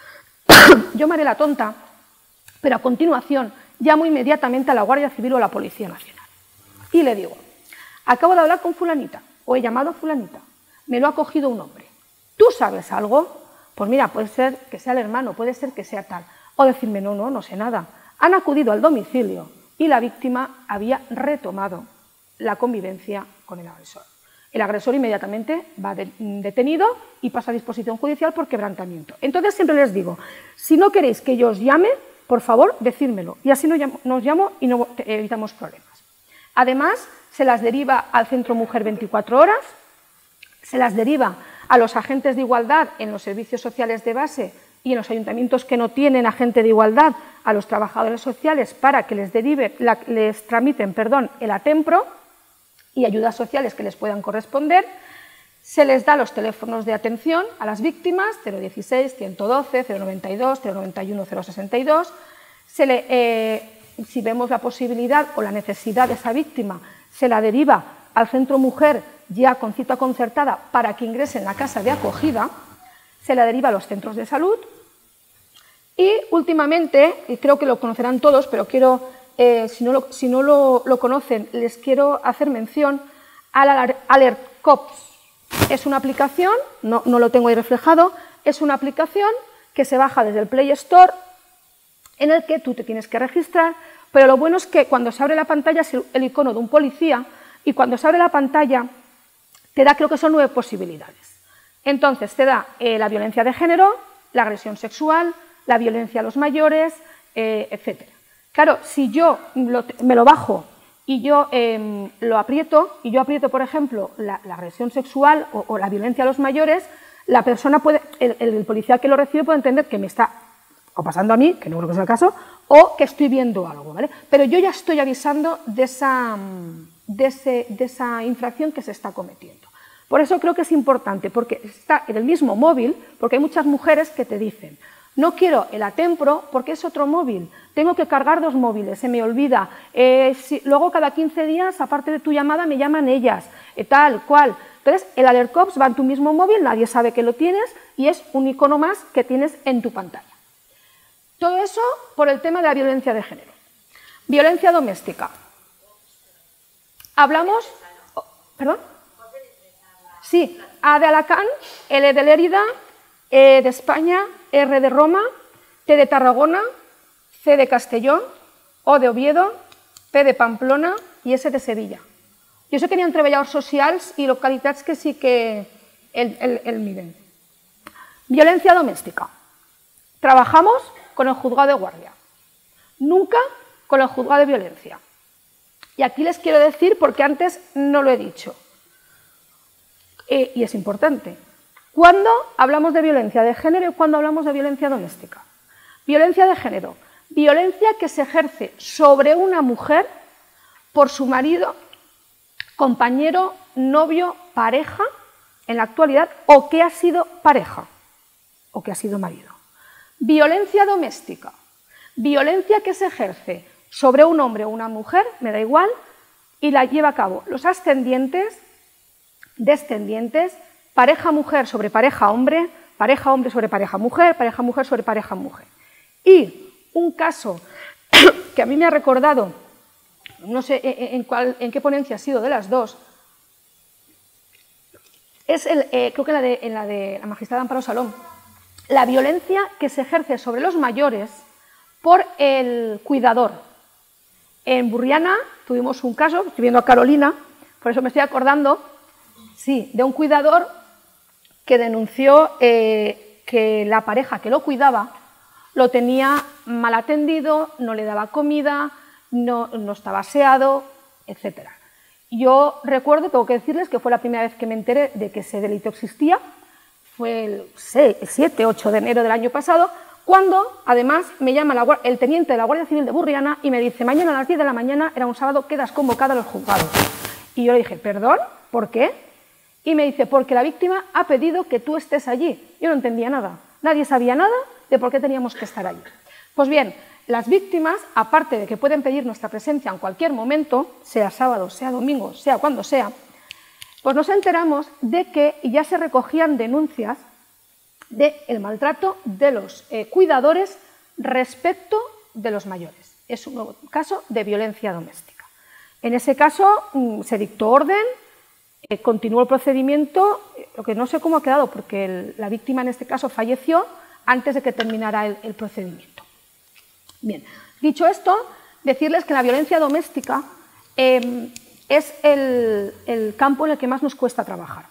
yo me haré la tonta, pero a continuación llamo inmediatamente a la Guardia Civil o a la Policía Nacional y le digo, acabo de hablar con fulanita o he llamado a fulanita, me lo ha cogido un hombre, ¿tú sabes algo? Pues mira, puede ser que sea el hermano, puede ser que sea tal, o decirme, no, no, no sé nada. Han acudido al domicilio y la víctima había retomado la convivencia con el agresor. El agresor inmediatamente va de, detenido y pasa a disposición judicial por quebrantamiento. Entonces siempre les digo, si no queréis que yo os llame, por favor, decídmelo. Y así nos llamo, nos llamo y no evitamos problemas. Además, se las deriva al Centro Mujer veinticuatro horas, se las deriva a los agentes de igualdad en los servicios sociales de base y en los ayuntamientos que no tienen agente de igualdad, a los trabajadores sociales para que les, derive, la, les tramiten perdón, el ATEMPRO y ayudas sociales que les puedan corresponder. Se les da los teléfonos de atención a las víctimas, cero dieciséis, ciento doce, cero noventa y dos, cero noventa y uno, cero sesenta y dos. Se le, eh, si vemos la posibilidad o la necesidad de esa víctima, se la deriva al Centro Mujer ya con cita concertada para que ingrese en la casa de acogida, se la deriva a los centros de salud y últimamente, y creo que lo conocerán todos, pero quiero, eh, si no, lo, si no lo, lo conocen, les quiero hacer mención al Alert Cops. Es una aplicación, no, no lo tengo ahí reflejado, es una aplicación que se baja desde el Play Store en el que tú te tienes que registrar, pero lo bueno es que cuando se abre la pantalla es el, el icono de un policía y cuando se abre la pantalla te da, creo que son nueve posibilidades. Entonces te da eh, la violencia de género, la agresión sexual, la violencia a los mayores, eh, etcétera. Claro, si yo lo, me lo bajo y yo eh, lo aprieto, y yo aprieto, por ejemplo, la, la agresión sexual o, o la violencia a los mayores, la persona puede, el, el policía que lo recibe puede entender que me está o pasando a mí, que no creo que sea el caso, o que estoy viendo algo, ¿vale? Pero yo ya estoy avisando de esa, de, ese, de esa infracción que se está cometiendo. Por eso creo que es importante, porque está en el mismo móvil, porque hay muchas mujeres que te dicen, no quiero el ATEMPRO porque es otro móvil, tengo que cargar dos móviles, se me olvida, eh, si, luego cada quince días, aparte de tu llamada, me llaman ellas, eh, tal, cual. Entonces, el Alert Cops va en tu mismo móvil, nadie sabe que lo tienes y es un icono más que tienes en tu pantalla. Todo eso por el tema de la violencia de género. Violencia doméstica. Hablamos... Oh, ¿Perdón? Sí, A de Alacant, L de Lérida, E de España, R de Roma, T de Tarragona, C de Castellón, O de Oviedo, P de Pamplona i S de Sevilla. Jo sé que n'hi ha treballadors socials i localitats que sí que el, el, el miden. Violencia doméstica. Trabajamos con el juzgado de guardia, nunca con el juzgado de violencia. Y aquí les quiero decir, porque antes no lo he dicho, eh, y es importante, ¿cuándo hablamos de violencia de género y cuándo hablamos de violencia doméstica? Violencia de género, violencia que se ejerce sobre una mujer por su marido, compañero, novio, pareja, en la actualidad, o que ha sido pareja, o que ha sido marido. Violencia doméstica, violencia que se ejerce sobre un hombre o una mujer, me da igual, y la lleva a cabo los ascendientes, descendientes, pareja mujer sobre pareja hombre, pareja hombre sobre pareja mujer, pareja mujer sobre pareja mujer. Y un caso que a mí me ha recordado, no sé en, cuál, en qué ponencia ha sido de las dos, es el, eh, creo que la de, en la de la magistrada Amparo Salom, la violencia que se ejerce sobre los mayores por el cuidador. En Burriana tuvimos un caso, estoy viendo a Carolina, por eso me estoy acordando, sí, de un cuidador que denunció eh, que la pareja que lo cuidaba lo tenía mal atendido, no le daba comida, no, no estaba aseado, etcétera. Yo recuerdo, tengo que decirles que fue la primera vez que me enteré de que ese delito existía, fue el siete ocho de enero del año pasado, cuando además me llama la, el teniente de la Guardia Civil de Burriana y me dice, mañana a las diez de la mañana, era un sábado, quedas convocada a los juzgados. Y yo le dije, ¿perdón? ¿Por qué? Y me dice, porque la víctima ha pedido que tú estés allí. Yo no entendía nada, nadie sabía nada de por qué teníamos que estar allí. Pues bien, las víctimas, aparte de que pueden pedir nuestra presencia en cualquier momento, sea sábado, sea domingo, sea cuando sea, pues nos enteramos de que ya se recogían denuncias del maltrato de los eh, cuidadores respecto de los mayores. Es un nuevo caso de violencia doméstica. En ese caso mmm, se dictó orden, eh, continuó el procedimiento, lo que no sé cómo ha quedado, porque el, la víctima en este caso falleció antes de que terminara el, el procedimiento. Bien, dicho esto, decirles que la violencia doméstica eh, es el, el campo en el que más nos cuesta trabajar.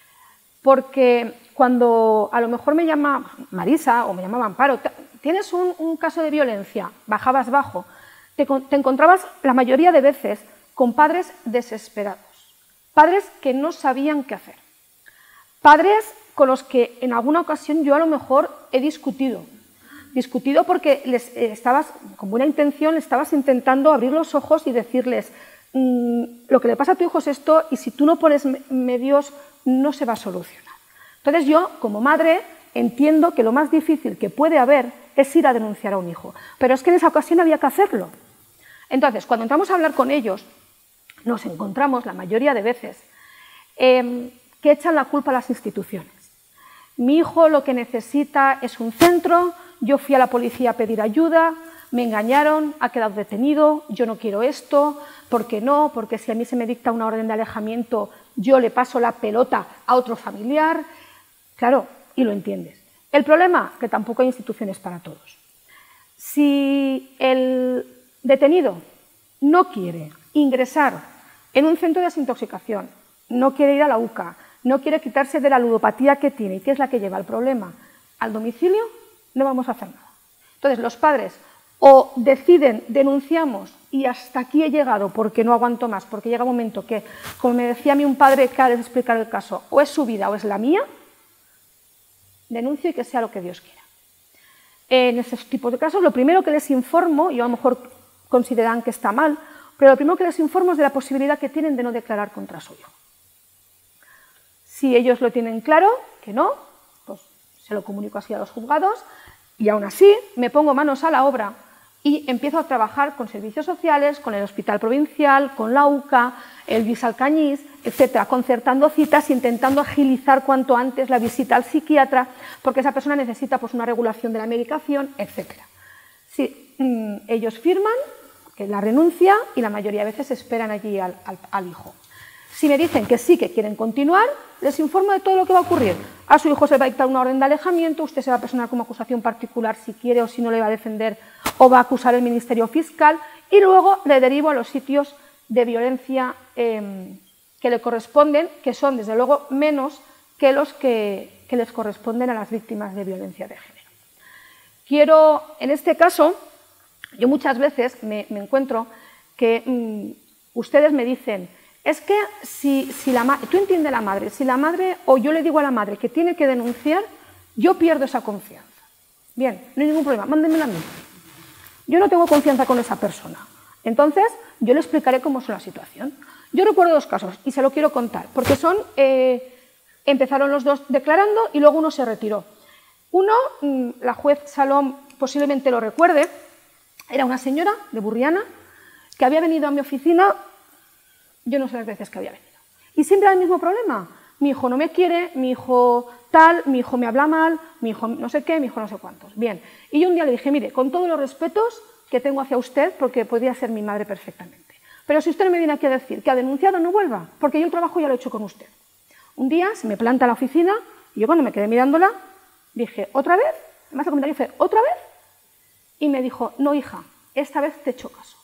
Porque cuando a lo mejor me llama Marisa o me llamaba Amparo, tienes un, un caso de violencia, bajabas bajo, te, te encontrabas la mayoría de veces con padres desesperados, padres que no sabían qué hacer, padres con los que en alguna ocasión yo a lo mejor he discutido, discutido porque les estabas, con buena intención, les estabas intentando abrir los ojos y decirles mmm, lo que le pasa a tu hijo es esto y si tú no pones medios no se va a solucionar. Entonces yo, como madre, entiendo que lo más difícil que puede haber es ir a denunciar a un hijo, pero es que en esa ocasión había que hacerlo. Entonces, cuando entramos a hablar con ellos, nos encontramos, la mayoría de veces, eh, que echan la culpa a las instituciones. Mi hijo lo que necesita es un centro, yo fui a la policía a pedir ayuda, me engañaron, ha quedado detenido, yo no quiero esto, ¿por qué no? Porque si a mí se me dicta una orden de alejamiento, yo le paso la pelota a otro familiar. Claro, y lo entiendes. El problema, que tampoco hay instituciones para todos. Si el detenido no quiere ingresar en un centro de desintoxicación, no quiere ir a la U C A, no quiere quitarse de la ludopatía que tiene y que es la que lleva el problema al domicilio, no vamos a hacer nada. Entonces, los padres o deciden, denunciamos y hasta aquí he llegado porque no aguanto más, porque llega un momento que, como me decía a mí un padre que ha de explicar el caso, o es su vida o es la mía, denuncio y que sea lo que Dios quiera. En esos tipos de casos, lo primero que les informo, y a lo mejor consideran que está mal, pero lo primero que les informo es de la posibilidad que tienen de no declarar contra su hijo. Si ellos lo tienen claro, que no, pues se lo comunico así a los juzgados y aún así me pongo manos a la obra y empiezo a trabajar con servicios sociales, con el Hospital Provincial, con la U C A, el B I S Alcañiz, etcétera, concertando citas, intentando agilizar cuanto antes la visita al psiquiatra, porque esa persona necesita pues, una regulación de la medicación, etcétera. Sí, mmm, ellos firman que la renuncia y la mayoría de veces esperan allí al, al, al hijo. Si me dicen que sí, que quieren continuar, les informo de todo lo que va a ocurrir. A su hijo se va a dictar una orden de alejamiento, usted se va a personar como acusación particular si quiere o si no le va a defender o va a acusar el Ministerio Fiscal y luego le derivo a los sitios de violencia eh, que le corresponden, que son desde luego menos que los que, que les corresponden a las víctimas de violencia de género. Quiero, en este caso, yo muchas veces me, me encuentro que mmm, ustedes me dicen, es que si, si la madre, tú entiendes la madre, si la madre o yo le digo a la madre que tiene que denunciar, yo pierdo esa confianza. Bien, no hay ningún problema, mándenmela a mí. Yo no tengo confianza con esa persona. Entonces, yo le explicaré cómo es la situación. Yo recuerdo dos casos y se lo quiero contar, porque son, eh, empezaron los dos declarando y luego uno se retiró. Uno, la juez Salom posiblemente lo recuerde, era una señora de Burriana que había venido a mi oficina, yo no sé las veces que había venido. Y siempre era el mismo problema. Mi hijo no me quiere, mi hijo tal, mi hijo me habla mal, mi hijo no sé qué, mi hijo no sé cuántos. Bien. Y yo un día le dije, mire, con todos los respetos que tengo hacia usted, porque podría ser mi madre perfectamente, pero si usted no me viene aquí a decir que ha denunciado, no vuelva, porque yo el trabajo ya lo he hecho con usted. Un día se me planta a la oficina y yo cuando me quedé mirándola, dije, ¿otra vez? Además el comentario fue, ¿otra vez? Y me dijo, no hija, esta vez te he hecho caso.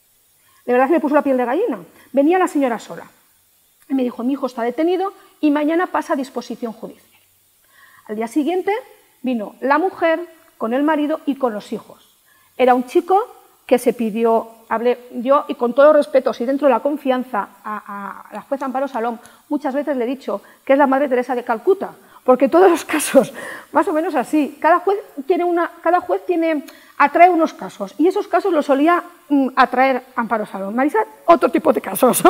De verdad que me puso la piel de gallina. Venía la señora sola y me dijo, mi hijo está detenido y mañana pasa a disposición judicial. Al día siguiente vino la mujer con el marido y con los hijos. Era un chico que se pidió, hablé yo y con todo respeto y dentro de la confianza a, a la jueza Amparo Salom, muchas veces le he dicho que es la Madre Teresa de Calcuta, porque todos los casos, más o menos así, cada juez tiene una, cada juez tiene, atrae unos casos, y esos casos los solía mm, atraer Amparo Salom. Marisa, otro tipo de casos,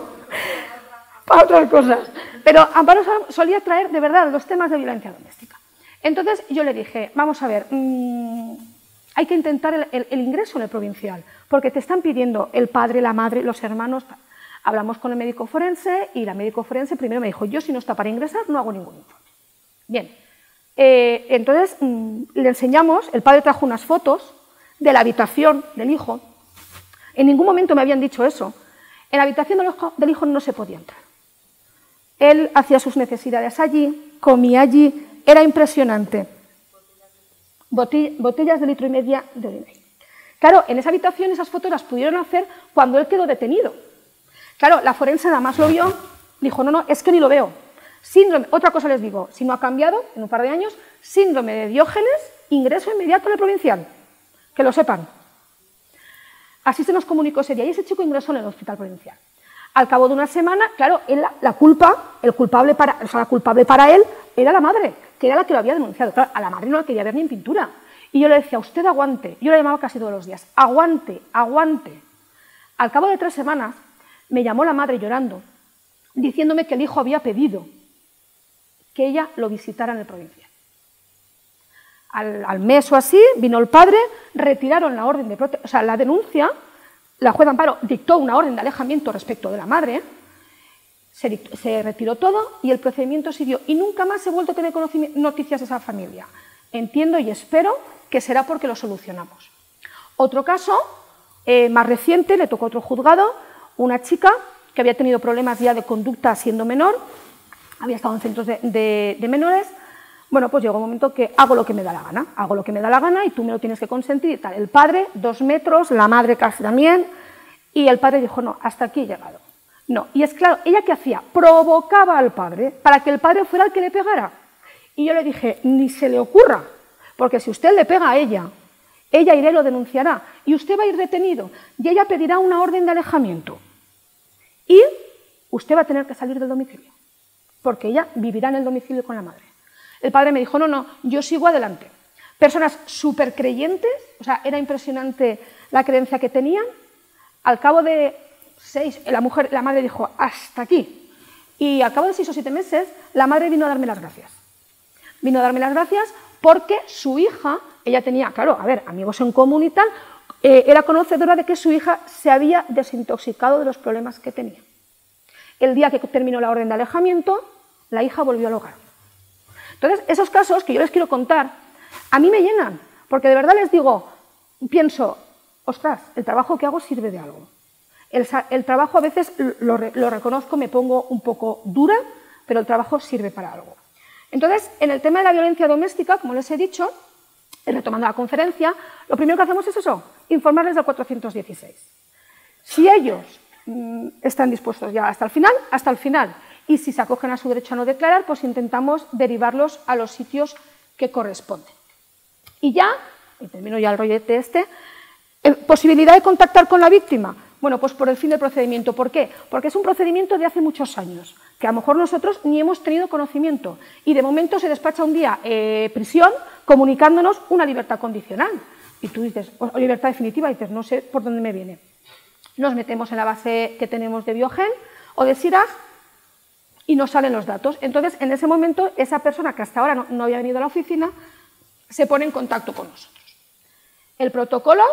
para otras cosas. Pero Amparo Salom solía traer, de verdad, los temas de violencia doméstica. Entonces yo le dije, vamos a ver, mmm, hay que intentar el, el, el ingreso en el provincial, porque te están pidiendo el padre, la madre, los hermanos. Hablamos con el médico forense y la médico forense primero me dijo, yo si no está para ingresar no hago ningún informe. Bien, eh, entonces mmm, le enseñamos, el padre trajo unas fotos de la habitación del hijo. En ningún momento me habían dicho eso. En la habitación del hijo, del hijo no se podía entrar. Él hacía sus necesidades allí, comía allí, era impresionante. Botellas de litro y media de orina. Claro, en esa habitación esas fotos las pudieron hacer cuando él quedó detenido. Claro, la forense nada más lo vio, dijo, no, no, es que ni lo veo. Síndrome, otra cosa les digo, si no ha cambiado en un par de años, síndrome de Diógenes, ingreso inmediato en el provincial. Que lo sepan. Así se nos comunicó ese día y ese chico ingresó en el hospital provincial. Al cabo de una semana, claro, él, la, la culpa, el culpable para, o sea, la culpable para él era la madre, que era la que lo había denunciado. Claro, a la madre no la quería ver ni en pintura. Y yo le decía, usted aguante, yo le llamaba casi todos los días, aguante, aguante. Al cabo de tres semanas, me llamó la madre llorando, diciéndome que el hijo había pedido que ella lo visitara en el provincial. Al, al mes o así, vino el padre, retiraron la orden de protección, o sea, la denuncia, la juez de amparo dictó una orden de alejamiento respecto de la madre, se, dictó, se retiró todo y el procedimiento siguió. Y nunca más he vuelto a tener noticias de esa familia. Entiendo y espero que será porque lo solucionamos. Otro caso, eh, más reciente, le tocó a otro juzgado, una chica que había tenido problemas ya de conducta siendo menor, había estado en centros de, de, de menores. Bueno, pues llegó un momento que hago lo que me da la gana, hago lo que me da la gana y tú me lo tienes que consentir y tal. El padre, dos metros, la madre casi también, y el padre dijo, no, hasta aquí he llegado. No, y es claro, ¿ella qué hacía? Provocaba al padre para que el padre fuera el que le pegara. Y yo le dije, ni se le ocurra, porque si usted le pega a ella, ella irá y lo denunciará, y usted va a ir detenido, y ella pedirá una orden de alejamiento. Y usted va a tener que salir del domicilio, porque ella vivirá en el domicilio con la madre. El padre me dijo, no, no, yo sigo adelante. Personas súper creyentes, o sea, era impresionante la creencia que tenían. Al cabo de seis, la mujer, la madre dijo, hasta aquí. Y al cabo de seis o siete meses, la madre vino a darme las gracias. Vino a darme las gracias porque su hija, ella tenía, claro, a ver, amigos en común y tal, eh, era conocedora de que su hija se había desintoxicado de los problemas que tenía. El día que terminó la orden de alejamiento, la hija volvió al hogar. Entonces, esos casos que yo les quiero contar, a mí me llenan, porque de verdad les digo, pienso, ostras, el trabajo que hago sirve de algo. El, el trabajo a veces, lo, lo reconozco, me pongo un poco dura, pero el trabajo sirve para algo. Entonces, en el tema de la violencia doméstica, como les he dicho, retomando la conferencia, lo primero que hacemos es eso, informarles del cuatrocientos dieciséis. Si ellos mmm, están dispuestos ya hasta el final, hasta el final. Y si se acogen a su derecho a no declarar, pues intentamos derivarlos a los sitios que corresponden. Y ya, y termino ya el rollete este, eh, posibilidad de contactar con la víctima. Bueno, pues por el fin del procedimiento. ¿Por qué? Porque es un procedimiento de hace muchos años, que a lo mejor nosotros ni hemos tenido conocimiento. Y de momento se despacha un día eh, prisión comunicándonos una libertad condicional. Y tú dices, o libertad definitiva, y dices, no sé por dónde me viene. Nos metemos en la base que tenemos de Biogen o de SIRAG y nos salen los datos. Entonces, en ese momento, esa persona que hasta ahora no, no había venido a la oficina se pone en contacto con nosotros. El protocolo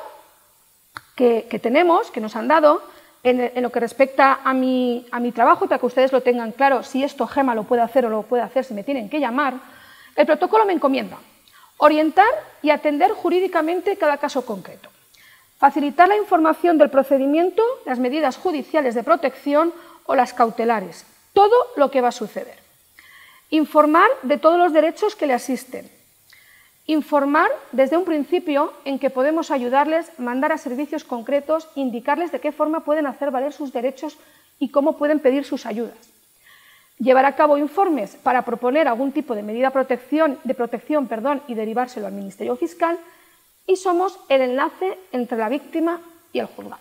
que, que tenemos, que nos han dado, en, en lo que respecta a mi, a mi trabajo, para que ustedes lo tengan claro, si esto Gema lo puede hacer o lo puede hacer, si me tienen que llamar, el protocolo me encomienda orientar y atender jurídicamente cada caso concreto, facilitar la información del procedimiento, las medidas judiciales de protección o las cautelares, todo lo que va a suceder. Informar de todos los derechos que le asisten. Informar desde un principio en que podemos ayudarles, mandar a servicios concretos, indicarles de qué forma pueden hacer valer sus derechos y cómo pueden pedir sus ayudas. Llevar a cabo informes para proponer algún tipo de medida protección, de protección perdón, y derivárselo al Ministerio Fiscal, y somos el enlace entre la víctima y el juzgado.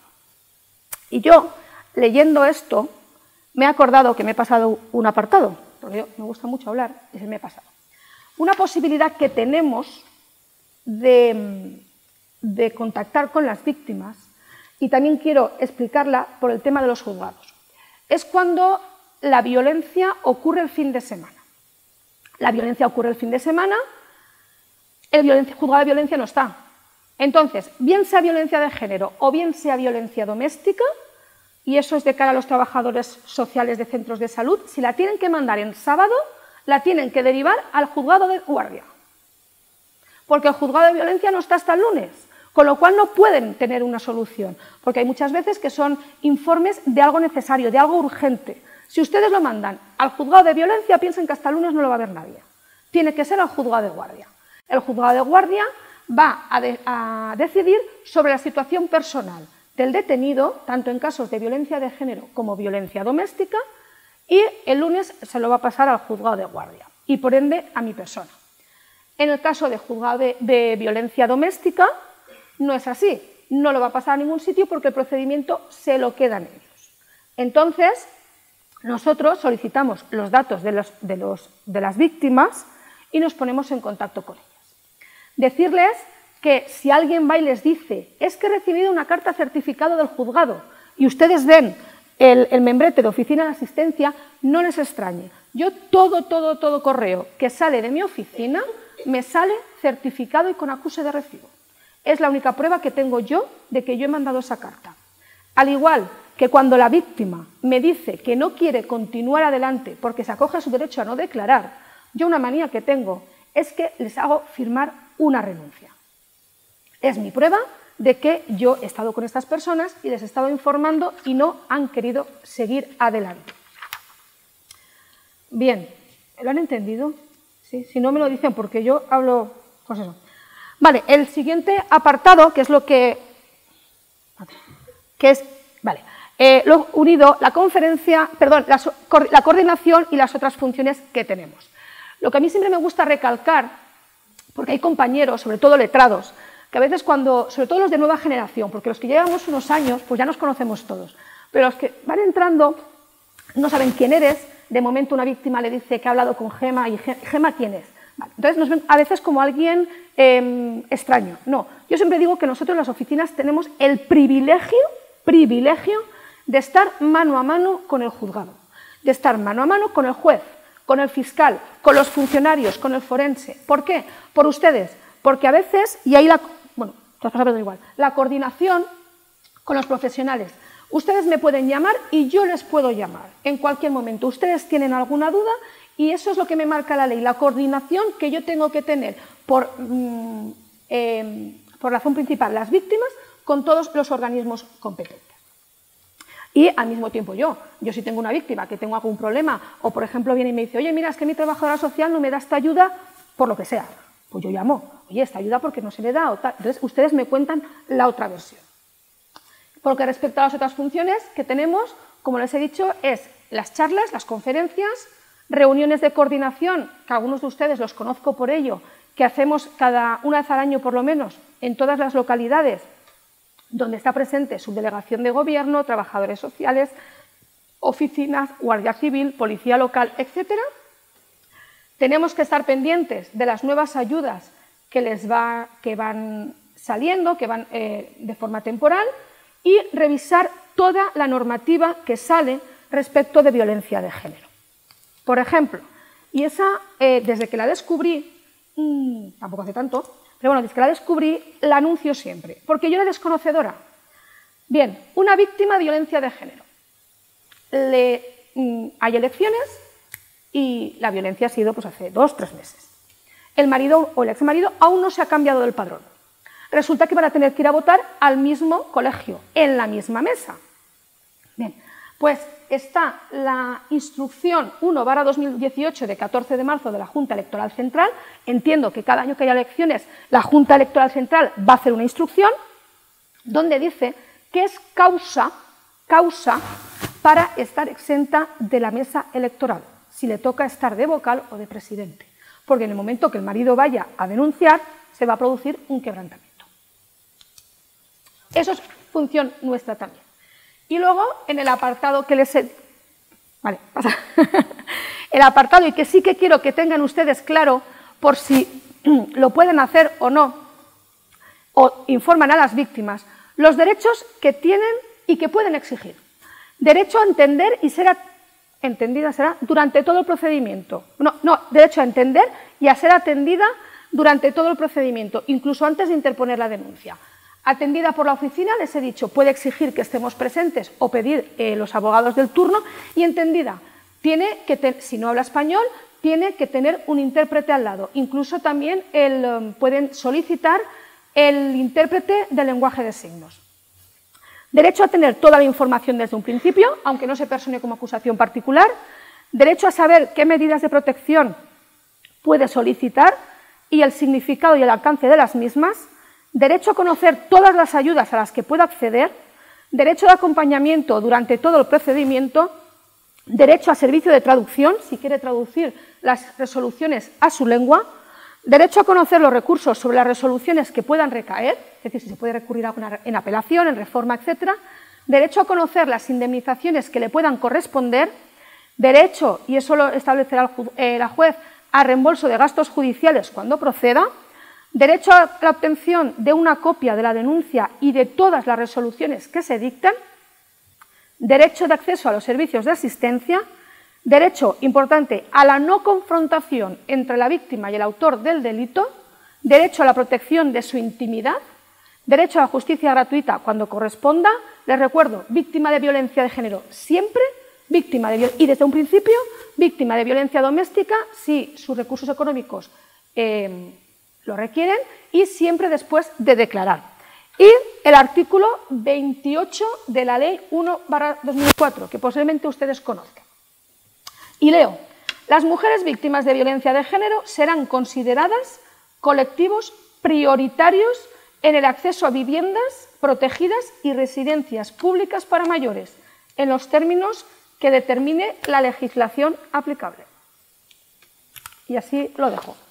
Y yo, leyendo esto, me he acordado que me he pasado un apartado, porque yo, me gusta mucho hablar y se me ha pasado. Una posibilidad que tenemos de, de contactar con las víctimas, y también quiero explicarla por el tema de los juzgados, es cuando la violencia ocurre el fin de semana. La violencia ocurre el fin de semana, el violencia, juzgado de violencia no está. Entonces, bien sea violencia de género o bien sea violencia doméstica, y eso es de cara a los trabajadores sociales de centros de salud, si la tienen que mandar en sábado, la tienen que derivar al juzgado de guardia. Porque el juzgado de violencia no está hasta el lunes, con lo cual no pueden tener una solución, porque hay muchas veces que son informes de algo necesario, de algo urgente. Si ustedes lo mandan al juzgado de violencia, piensen que hasta el lunes no lo va a ver nadie. Tiene que ser al juzgado de guardia. El juzgado de guardia va a, de, a decidir sobre la situación personal del detenido, tanto en casos de violencia de género como violencia doméstica, y el lunes se lo va a pasar al juzgado de guardia y, por ende, a mi persona. En el caso de juzgado de, de violencia doméstica, no es así. No lo va a pasar a ningún sitio porque el procedimiento se lo quedan ellos. Entonces, nosotros solicitamos los datos de, los, de, los, de las víctimas y nos ponemos en contacto con ellas. Decirles que si alguien va y les dice es que he recibido una carta certificado del juzgado y ustedes ven el, el membrete de oficina de asistencia, no les extrañe. Yo todo, todo, todo correo que sale de mi oficina me sale certificado y con acuse de recibo. Es la única prueba que tengo yo de que yo he mandado esa carta. Al igual que cuando la víctima me dice que no quiere continuar adelante porque se acoge a su derecho a no declarar, yo una manía que tengo es que les hago firmar una renuncia. Es mi prueba de que yo he estado con estas personas y les he estado informando y no han querido seguir adelante. Bien, ¿lo han entendido? ¿Sí? Si no me lo dicen porque yo hablo, pues eso. Vale, el siguiente apartado, que es lo que, que es, vale, eh, lo unido, la conferencia, perdón, la, la coordinación y las otras funciones que tenemos. Lo que a mí siempre me gusta recalcar, porque hay compañeros, sobre todo letrados, que a veces cuando, sobre todo los de nueva generación, porque los que llevamos unos años, pues ya nos conocemos todos, pero los que van entrando no saben quién eres, de momento una víctima le dice que ha hablado con Gema y Gema, ¿quién es? Vale, entonces nos ven a veces como alguien eh, extraño. No, yo siempre digo que nosotros en las oficinas tenemos el privilegio, privilegio de estar mano a mano con el juzgado, de estar mano a mano con el juez, con el fiscal, con los funcionarios, con el forense. ¿Por qué? Por ustedes, porque a veces, y ahí la, bueno, igual, la coordinación con los profesionales. Ustedes me pueden llamar y yo les puedo llamar en cualquier momento. Ustedes tienen alguna duda y eso es lo que me marca la ley, la coordinación que yo tengo que tener por, mm, eh, por razón principal, las víctimas, con todos los organismos competentes. Y al mismo tiempo yo, yo si tengo una víctima que tengo algún problema o por ejemplo viene y me dice, oye, mira, es que mi trabajadora social no me da esta ayuda por lo que sea, pues yo llamo, oye, esta ayuda porque no se le da o tal. Entonces ustedes me cuentan la otra versión. Por lo que respecta a las otras funciones que tenemos, como les he dicho, es las charlas, las conferencias, reuniones de coordinación, que algunos de ustedes los conozco por ello, que hacemos cada una vez al año por lo menos en todas las localidades donde está presente subdelegación de gobierno, trabajadores sociales, oficinas, guardia civil, policía local, etcétera. Tenemos que estar pendientes de las nuevas ayudas que, les va, que van saliendo, que van eh, de forma temporal, y revisar toda la normativa que sale respecto de violencia de género. Por ejemplo, y esa, eh, desde que la descubrí, mmm, tampoco hace tanto, pero bueno, desde que la descubrí, la anuncio siempre, porque yo era desconocedora. Bien, una víctima de violencia de género. Le, mmm, hay elecciones y la violencia ha sido pues, hace dos, tres meses. El marido o el exmarido aún no se ha cambiado del padrón. Resulta que van a tener que ir a votar al mismo colegio, en la misma mesa. Bien, pues está la instrucción uno barra dos mil dieciocho de catorce de marzo de la Junta Electoral Central. Entiendo que cada año que haya elecciones la Junta Electoral Central va a hacer una instrucción donde dice que es causa, causa para estar exenta de la mesa electoral, si le toca estar de vocal o de presidente. Porque en el momento que el marido vaya a denunciar, se va a producir un quebrantamiento. Eso es función nuestra también. Y luego, en el apartado que les he... Vale, pasa. El apartado, y que sí que quiero que tengan ustedes claro, por si lo pueden hacer o no, o informan a las víctimas, los derechos que tienen y que pueden exigir. Derecho a entender y ser entendida será durante todo el procedimiento. No, no, derecho a entender y a ser atendida durante todo el procedimiento, incluso antes de interponer la denuncia. Atendida por la oficina, les he dicho, puede exigir que estemos presentes o pedir eh, los abogados del turno, y entendida, tiene que si no habla español, tiene que tener un intérprete al lado. Incluso también el, um, pueden solicitar el intérprete de lenguaje de signos. Derecho a tener toda la información desde un principio, aunque no se persone como acusación particular. Derecho a saber qué medidas de protección puede solicitar y el significado y el alcance de las mismas. Derecho a conocer todas las ayudas a las que pueda acceder. Derecho de acompañamiento durante todo el procedimiento. Derecho a servicio de traducción, si quiere traducir las resoluciones a su lengua. Derecho a conocer los recursos sobre las resoluciones que puedan recaer, es decir, si se puede recurrir a una, en apelación, en reforma, etcétera. Derecho a conocer las indemnizaciones que le puedan corresponder. Derecho, y eso lo establecerá la juez, a reembolso de gastos judiciales cuando proceda. Derecho a la obtención de una copia de la denuncia y de todas las resoluciones que se dictan. Derecho de acceso a los servicios de asistencia. Derecho, importante, a la no confrontación entre la víctima y el autor del delito. Derecho a la protección de su intimidad. Derecho a la justicia gratuita cuando corresponda. Les recuerdo, víctima de violencia de género siempre, víctima de y desde un principio, víctima de violencia doméstica si sus recursos económicos eh, lo requieren, y siempre después de declarar. Y el artículo veintiocho de la Ley uno barra dos mil cuatro, que posiblemente ustedes conozcan. Y leo, las mujeres víctimas de violencia de género serán consideradas colectivos prioritarios en el acceso a viviendas protegidas y residencias públicas para mayores, en los términos que determine la legislación aplicable. Y así lo dejo.